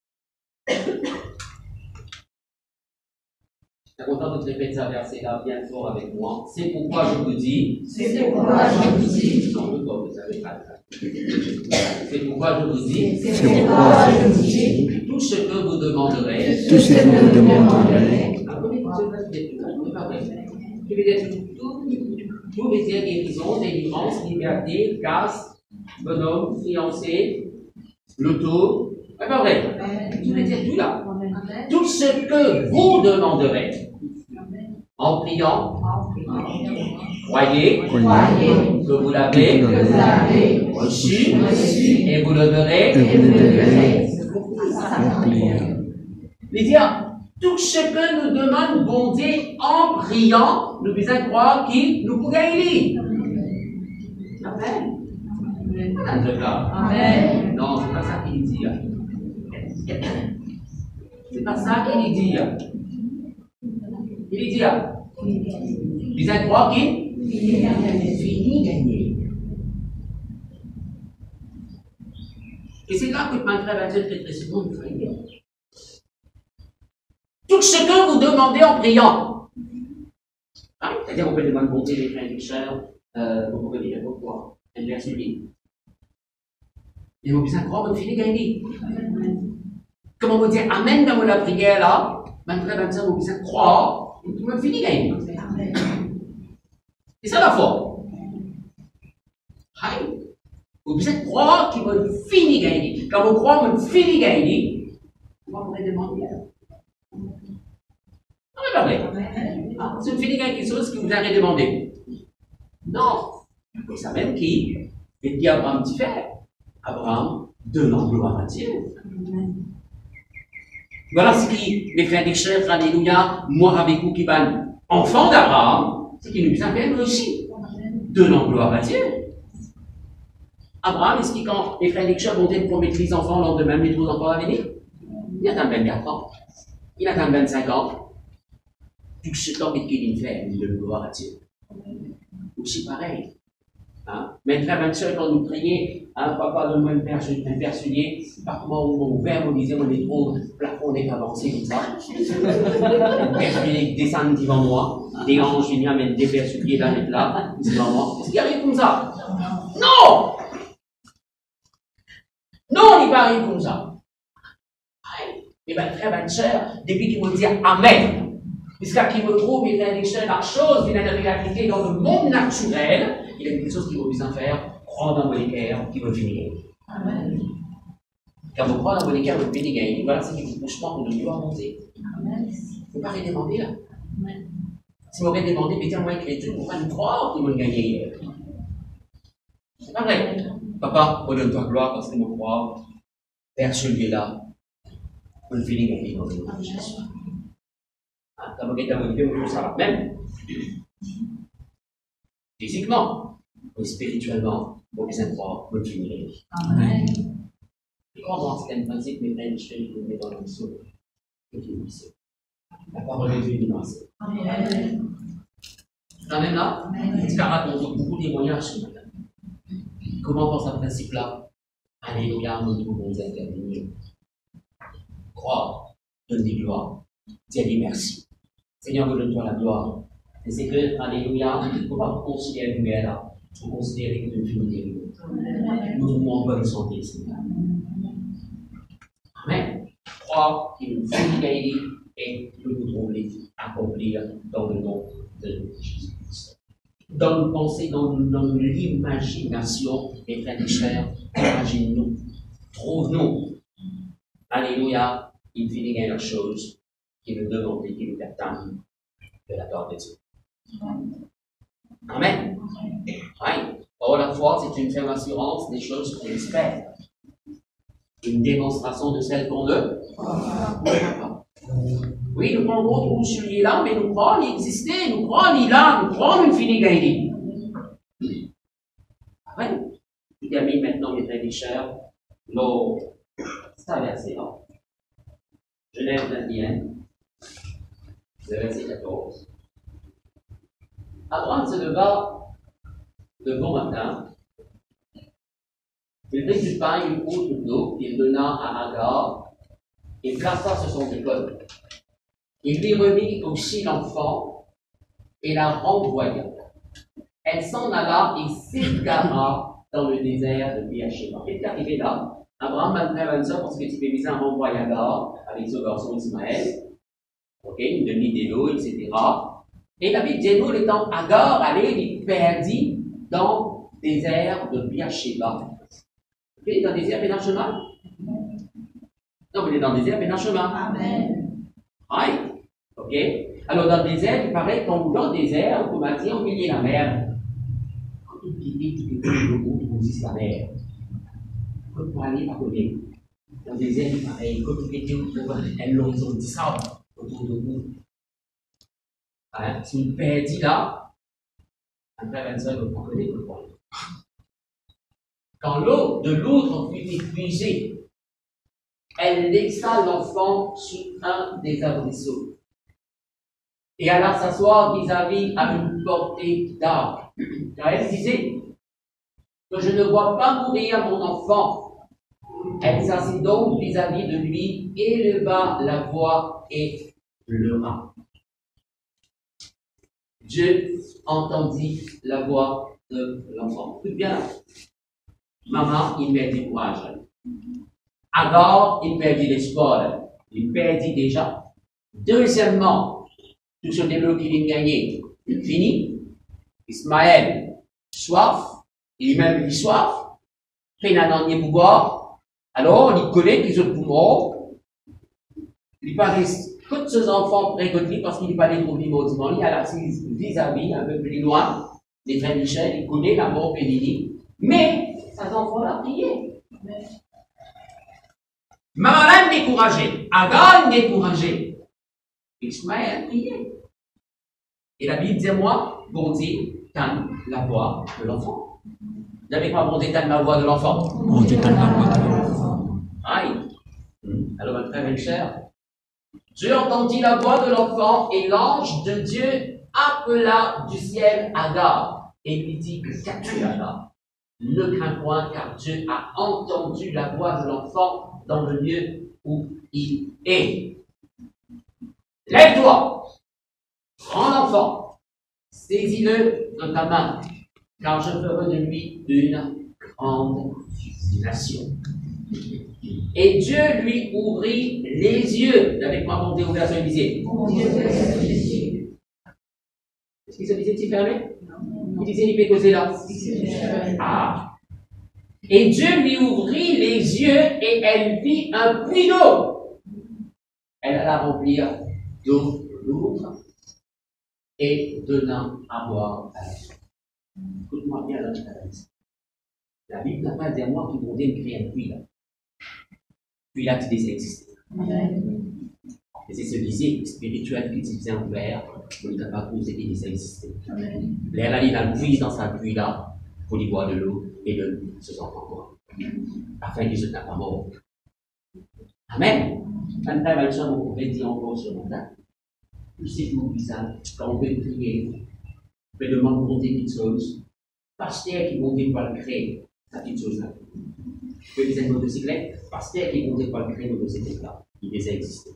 Je suis content de te répéter ça verset-là bien fort avec moi. C'est pourquoi je vous dis. C'est pourquoi je vous dis. Non, le corps, vous savez pas. C'est pourquoi je vous dis. C'est pourquoi je vous dis. Tout ce que vous demanderez. Tout ce que vous demanderez. Je vais dire tout les guérison, délivrance, liberté, grâce, bonhomme, fiancé, loto. C'est pas vrai. Je vais dire tout là. Tout ce que vous demanderez. En priant, croyez que vous l'avez reçu et vous le verrez. C'est-à-dire, tout ce que nous demande bon Dieu en priant, nous devons croire qu'il nous pourra aider. Amen. Amen. Non, c'est pas ça qu'il dit. C'est pas ça qu'il dit. Il dit, vous allez croire qu'il finit gagné. Et c'est là que ma frère va dire très souvent, tout ce que vous demandez en priant. C'est-à-dire, on peut demander bonté les frères et les sœurs, vous pouvez dire pourquoi, un verset libre. Et vous allez croire qu'il finit gagné. Comment vous dire Amen dans la prière là, ma frère va dire, vous allez croire. Vous me finissez gagner. C'est ça la foi. Vous devez croire qu'il me finit gagner. Quand vous croyez qu'il me finit gagner, comment vous pouvez demander? Non, mais pas vrai. Si vous finissez gagner quelque chose que vous avez demandé. Non. Vous savez même qui? Et qui Abraham dit faire? Abraham donnant gloire à Dieu. Voilà ce qui, mes frères et sœurs, alléluia, moi avec vous qui van enfants d'Abraham, c'est qu'il nous appelle aussi, donnant gloire à Dieu. Abraham, est-ce que quand les frères et sœurs vont être pour mettre les enfants, lors de même les 12 enfants à venir? Il a 24 ans, il a 25 ans. Tout ce temps qu'il fait, il donne gloire à Dieu. Aussi pareil. Mes frères et sœurs, quand nous prions, papa donne-moi un père soulier, par comment mon verre me disait, on est trop, le plafond n'est pas avancé comme ça. Un père soulier descend devant moi, des anges viennent mettre des pères souliers là, devant moi. Est-ce qu'il arrive comme ça? Non! Non, il n'est pas arrivé comme ça. Mais mes frères et sœurs, depuis qu'ils me disent Amen, jusqu'à qu'ils me trouvent, mes frères et sœurs, la chose, une réalité dans le monde naturel, il y a quelque chose qui va vous en faire, croire dans mon cœur, qui va finir. Quand vous croyez dans vos cœurs, vous pouvez gagner. Voilà, c'est qui vous pousse pas pour ne plus avancer. Il ne faut pas les demander là. Si vous m'aurez demandé, mais tiens, moi, avec les trucs, on va nous croire qu'ils vont gagner. C'est pas vrai. Papa, redonne-toi gloire parce qu'ils me croient. Vers celui-là, vous le finissez gagner dans le nom de Jésus. Quand vous êtes à votre ça va même. Physiquement, mais spirituellement, vous les croire, vous le finirez. Amen. Comment c'est un principe, mais même je vais vous mettre dans le saut. La parole de Dieu est immense. Amen. Amen là? Parce qu'elle raconte beaucoup de témoignages ce matin. Comment pense ce principe-là? Alléluia, nous pouvons intervenir. Croire, donner gloire. Dis merci. Seigneur, nous donne-toi la gloire. Et c'est que, alléluia, il ne faut pas considérer que là. Il faut considérer que nous sommes guéris. Nous sommes en bonne santé, Seigneur. Amen. Croire qu'il nous faut gagner et nous voudrons les accomplir dans le nom de Jésus-Christ. Dans nos pensées, dans l'imagination, mes frères et chers, imagine-nous, trouve-nous. Alléluia, il finit gagner la chose qui nous demande et qui nous attend de la part de Dieu. Amen. Oui. Or, la foi, c'est une ferme assurance des choses qu'on espère. Une démonstration de celles qu'on ne voit pas. Oui, nous croyons tout celui-là, mais nous croyons qu'il existait, nous croyons qu'il est là, nous croyons qu'il finit gagner. Amen. Il y a mis maintenant, mes frères et chers, nos traversées là. Genèse 21, le verset 14. Abraham se leva le bon matin. Il prit du pain, une couche d'eau, il donna à Agar et plaça sur son école. Il lui remit aussi l'enfant et la renvoya. Elle s'en alla et s'égara dans le désert de Beersheba. Qu'est-ce qui est arrivé là? Abraham a ça parce que tu peux viser un renvoi à Agar avec son garçon Ismaël. Ok, il donnait des lots, etc. Et la Bible dit, nous, le temps Agar allait les perdit dans le désert de Beersheba. Vous êtes dans le désert Bénin-Chemin? Non, vous êtes dans le désert Bénin-Chemin. Amen. Oui. Ok. Alors, dans le désert, il paraît qu'on dans le désert, on m'a dit, on milieu de la mer. Quand vous quittez, vous dites la mer. Quand vous allez par côté. Dans le désert, il paraît, quand vous quittez, vous avez l'horizon du sable autour de vous. Hein? Si vous perdez là, après 25, vous comprenez pourquoi. Quand l'eau de l'autre fut épuisée, elle laissa l'enfant sous un des arbrisseaux et alla s'asseoir vis-à-vis à une portée d'arbre. Car elle disait que je ne vois pas mourir mon enfant. Elle s'assit donc vis-à-vis de lui, éleva la voix et pleura. Dieu entendit la voix de l'enfant. Tout bien. Maman, il perdit du courage. Agar, il perdit l'espoir. Il perdit déjà. Deuxièmement, tout ce développement qu'il vient gagner, fini. Ismaël, soif. Il-même, il soif. Il n'a pas de pouvoir. Alors, il connaît qu'ils ont poumons. Il paraît que ses enfants près de lui parce qu'il n'est pas des troubles mauditement. Il a l'assise vis-à-vis, un peu plus loin, des frères Michel. Il connaît la mort bénie. Mais, ses enfants l'ont prié. Maman est découragée. Agar est découragée. Ismaël a prié. Et la Bible dit, moi, bon Dieu, calme la voix de l'enfant. Vous n'avez pas bon Dieu, calme la voix de l'enfant. Bon Dieu, calme la voix de l'enfant. Aïe. Alors, ma très belle chère, Dieu entendit la voix de l'enfant et l'ange de Dieu appela du ciel Agar et lui dit, qu'as-tu Agar? Ne crains point, car Dieu a entendu la voix de l'enfant dans le lieu où il est. Lève-toi, prends l'enfant, saisis-le dans ta main, car je ferai de lui une grande nation. Et Dieu lui ouvrit les yeux. Avec moi, mon Dieu, ouvert sur les yeux. Est-ce qu'il se disait, tu fermé? Il disait, il peut causer là. Ah. Et Dieu lui ouvrit les yeux et elle vit un puits d'eau. Elle alla remplir d'eau l'autre et donna à boire à la soif. Écoute-moi bien la différence. La Bible n'a pas dit à moi qui vont dire créer un puits là. Puis là, tu déjà existé. Et c'est ce lycée spirituel qui était ouvert pour ne pas poser qui déjà existé. L'air allait dans le puits, dans sa puits là, pour y boire de l'eau et de se sentir mort. Afin qu'il ne soit pas mort. Amen. Quand ta valeur, on pouvait dire encore ce matin. C'est tout bizarre. Quand on veut prier, on peut demander pour des petites choses. Pasteur qui vont dire pas le créer, sa petite chose là. Vous pouvez dire une motocyclette, pasteur qui vont dire pas le créer, motocyclette là. Il déjà existé.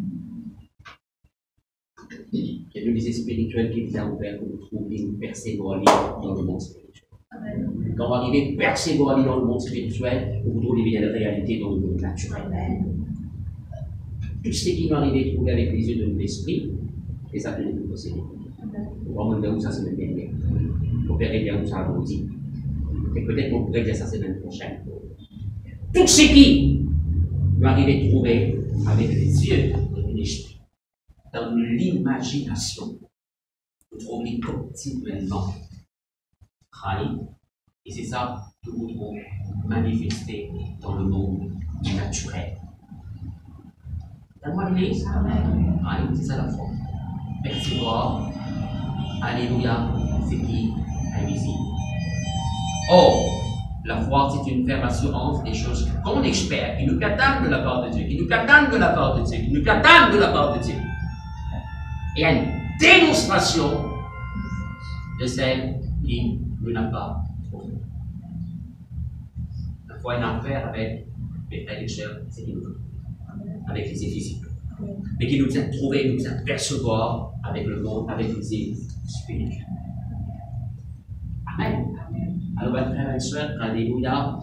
Il y a deux lycées spirituels qui étaient ouverts pour trouver une persévérance dans le monde spirituel. Quand on va arriver persévérance dans le monde spirituel, vous trouvez bien la réalité dans le monde naturel. Tout ce qui va arriver trouver avec les yeux de l'esprit, et ça peut être posséder. On va où ça semaine dernière. On verra bien où ça a grandi. Et peut-être qu'on pourrait dire ça semaine prochaine. Tout ce qui va arriver trouver avec les yeux de l'esprit, dans l'imagination, vous trouvez continuellement trahi. Et c'est ça que vous trouvez manifesté dans le monde du naturel. Donne-moi l'église. Amen. C'est ça la foi. Percevoir. Alléluia. C'est qui invisible. Or, la foi, c'est une ferme assurance des choses qu'on espère, qui nous attendent de la part de Dieu, qui nous attendent de la part de Dieu, qui nous attendent de la part de Dieu. Et une démonstration de celle qui ne l'a pas trouvée. La foi est en affaire avec les frères et sœurs, c'est qui nous trouve. Avec les yeux physiques, mais qui nous a trouvé, nous a percevoir avec le monde, avec les yeux spirituels. Amen. Alors, mes frères et sœurs, alléluia.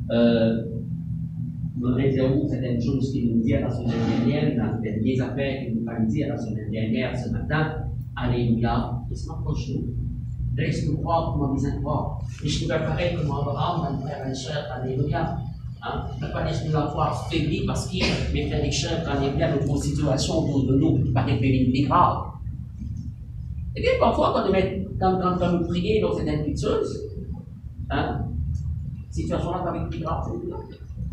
Nous réservons certaines choses qui nous disent la semaine dernière, dans les affaires qui nous ont dit la semaine dernière, ce matin. Alléluia. Et se m'approche nous. Laisse-nous croire comme on disait croire. Et je peux pareil comme Abraham, mes frères et sœurs, alléluia. Ne pas laisser la foi affaiblie parce que mes frères et sœurs, quand il y a d'autres situations autour de nous, paraît plus grave. Et bien, parfois, quand nous prions dans certaines petites choses, cette situation-là paraît plus grave, c'est plus grave.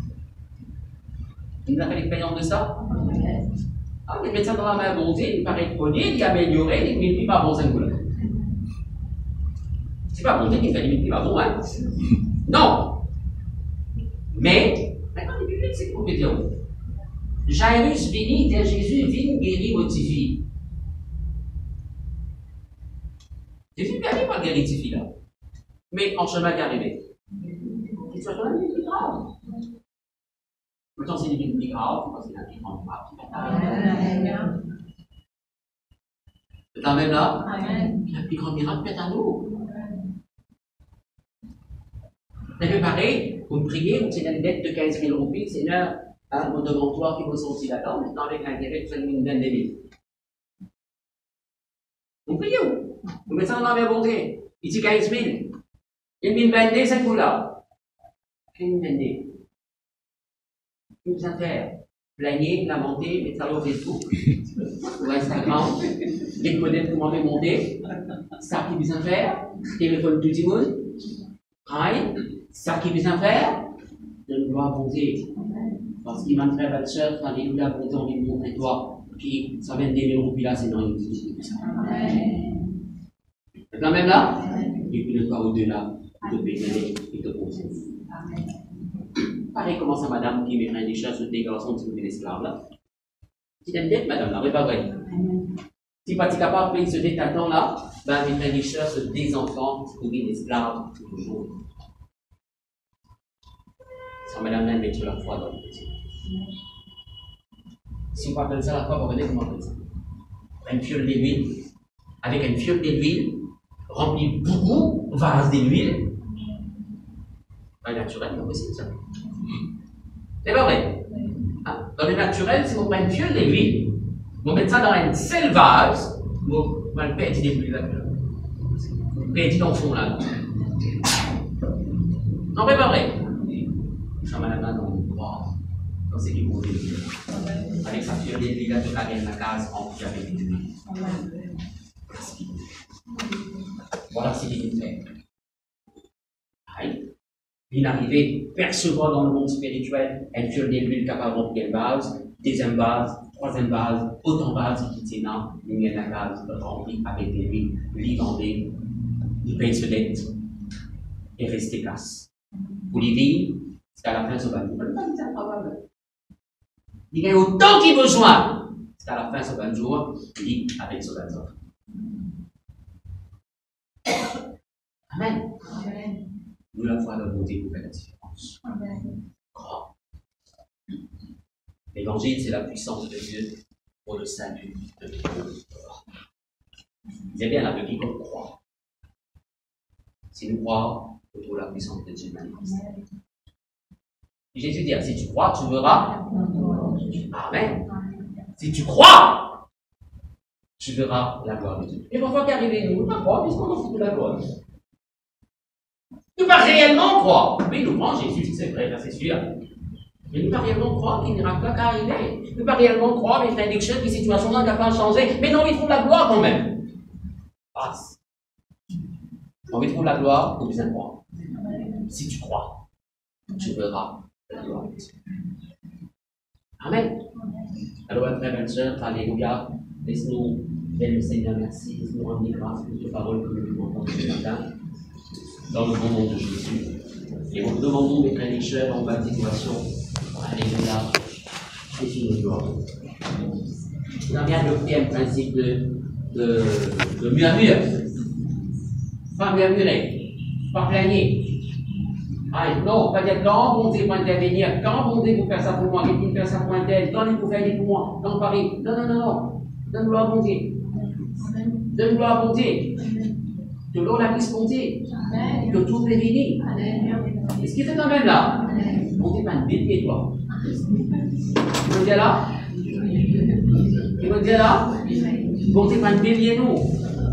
Vous avez l'expérience de ça? Les médecins dans la main bondée, il paraît pogné, il amélioré, il n'est pas bon, c'est un c'est pas bon, il fait limite pas bon, hein? Non! Mais, maintenant, les bibliques, c'est qu'on peut dire. Jairus vini, dit Jésus, viens guérir votre fille. Jésus ne pas guérir cette fille-là. Mais en chemin d'arrivée. C'est soit là, c'est plus grave. Pourtant, c'est des plus graves, parce qu'il a des grandes marques. C'est quand même là. La plus grande miracle peut être à nous. C'est pareil, vous priez, vous avez une dette de 15 000 roupies, Seigneur, mon devant toi qui me sorti là-dedans, maintenant avec l'intérêt, vous avez une donne des mille. Vous priez où? Vous mettez ça dans la bonté. Il dit 15 000. Il me vende cette coup-là. Qu'est-ce qu'il me vende? Il vous faire plaigner, lamenter, mettre ça sur Facebook, sur Instagram, décoder comment me monter, ça qui vous faire, téléphone tout le monde, ça qui vous faire, de nous voir bonté. Parce qu'il m'a fait votre soeur, alléluia, bonté, on vient de montrer toi, qui ça vient des 1000 roupies là, c'est non, il dit ça. C'est quand même là, et puis le pas au-delà, de bénir et de conseiller. Pareil, comment ça, madame, qui met des chats sur des garçons qui sont des esclaves là? Tu t'aimes bien, madame, là, oui, pas vrai. Si pas capable de payer ce détatant là, ben, mes des chats sur des enfants qui sont des esclaves toujours. Ça, madame, elle met sur la foi dans le petit. Si on appelle ça la foi, vous regardez comment on appelle ça? Une fiole d'huile, avec une fiole d'huile, remplie beaucoup, vase d'huile. Pas naturel, c'est possible ça. C'est pas vrai. Dans le naturel, si vous prenez une fiole d'huile, vous mettez ça dans un seul vase, vous le perdez des bulles là. Vous perdez dans le fond là. Non, c'est pas vrai. Sama la main dans le bras, dans ce qui vous dit. Avec sa fierté, il a tout la la case remplie avec des huiles. Voilà ce qu'il nous fait. Il arrivé, percevoir dans le monde spirituel, elle fut des huiles capables de remplir une base, deuxième base, troisième base, autant base qui était là, il y a la base remplie avec des huiles, vivandées, il paye ce dette et rester place. Pour les vivre, c'est à la fin, ça va nous. Il y a autant qu'il a besoin, c'est à la fin, ça va jour, il dit avec ce va Amen. Amen. Nous la foi de la beauté pour faire la différence. Crois. L'évangile, c'est la puissance de Dieu pour le salut de quiconque. Il y a bien là de quiconque croit. Si nous croyons, nous trouvons la puissance de Dieu manifestée. Jésus dit, si tu crois, tu verras. Amen. Si tu crois, tu verras la gloire de Dieu. Et parfois qu'arriver, nous ne pas croire, puisqu'on en fout de la gloire. Nous ne pas réellement croire. Oui, nous croyons Jésus, c'est vrai, c'est sûr. Mais nous ne pas réellement croire qu'il n'y aura pas qu'à arriver. Nous ne pas réellement croire, mais il y a des choses, des situations là qui peuvent changer. Mais non, il trouve la gloire quand même. Passe. On trouve la gloire, il faut bien croire. Si tu crois, tu verras la gloire de Dieu. Amen. Alors, frères et sœurs, alléluia. Laisse-nous, le Seigneur, merci. Laisse-nous rendre grâce pour tes paroles que nous pouvons entendre ce matin. Dans le bon nom de Jésus. Et nous demandons des prédicteurs en bas de situation. Alléluia. Jésus nous gloire. Il en vient le quatrième principe de murmure. Pas murmurer. Pas plaigner. Ah, non, pas dire quand bon Dieu va intervenir, quand bon Dieu pour faire ça pour moi, qu'il fait ça pour un tel, quand il faut faire pour moi, dans Paris. Non, non, non, non. Donne gloire à bon Dieu. Donne gloire à bon Dieu. Que l'on la puisse compter, que tout est béni. Et ce qui fait quand même là, on n'est pas une bille et toi. Tu veux dire là? Tu veux dire là? On n'est pas une bille et nous. On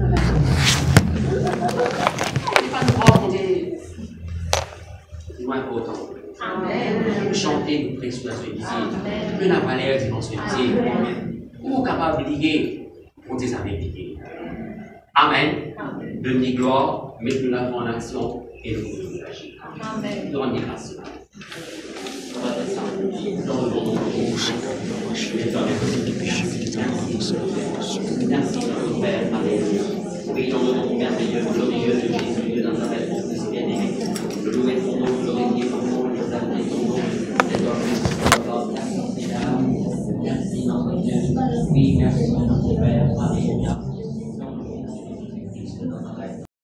n'est pas une grande, on est moins important. Chanter, nous prions sur la solitude. Nous n'avons pas l'air d'y solitude. Ou capable de liguer, on dit ça avec liguer. Amen. Donne-nous gloire, mettez-nous la en action et nous pouvons agir. Amen. Donne-nous grâce. Dans le nom de Jésus. Merci, notre Père. Alléluia. Oui, dans le nom merveilleux, glorieux de Jésus de Nazareth, mon Fils bien-aimé. Je loue ton nom, glorifier ton nom, exalter ton nom. Merci, notre Dieu. Oui, merci, notre Père. Alléluia.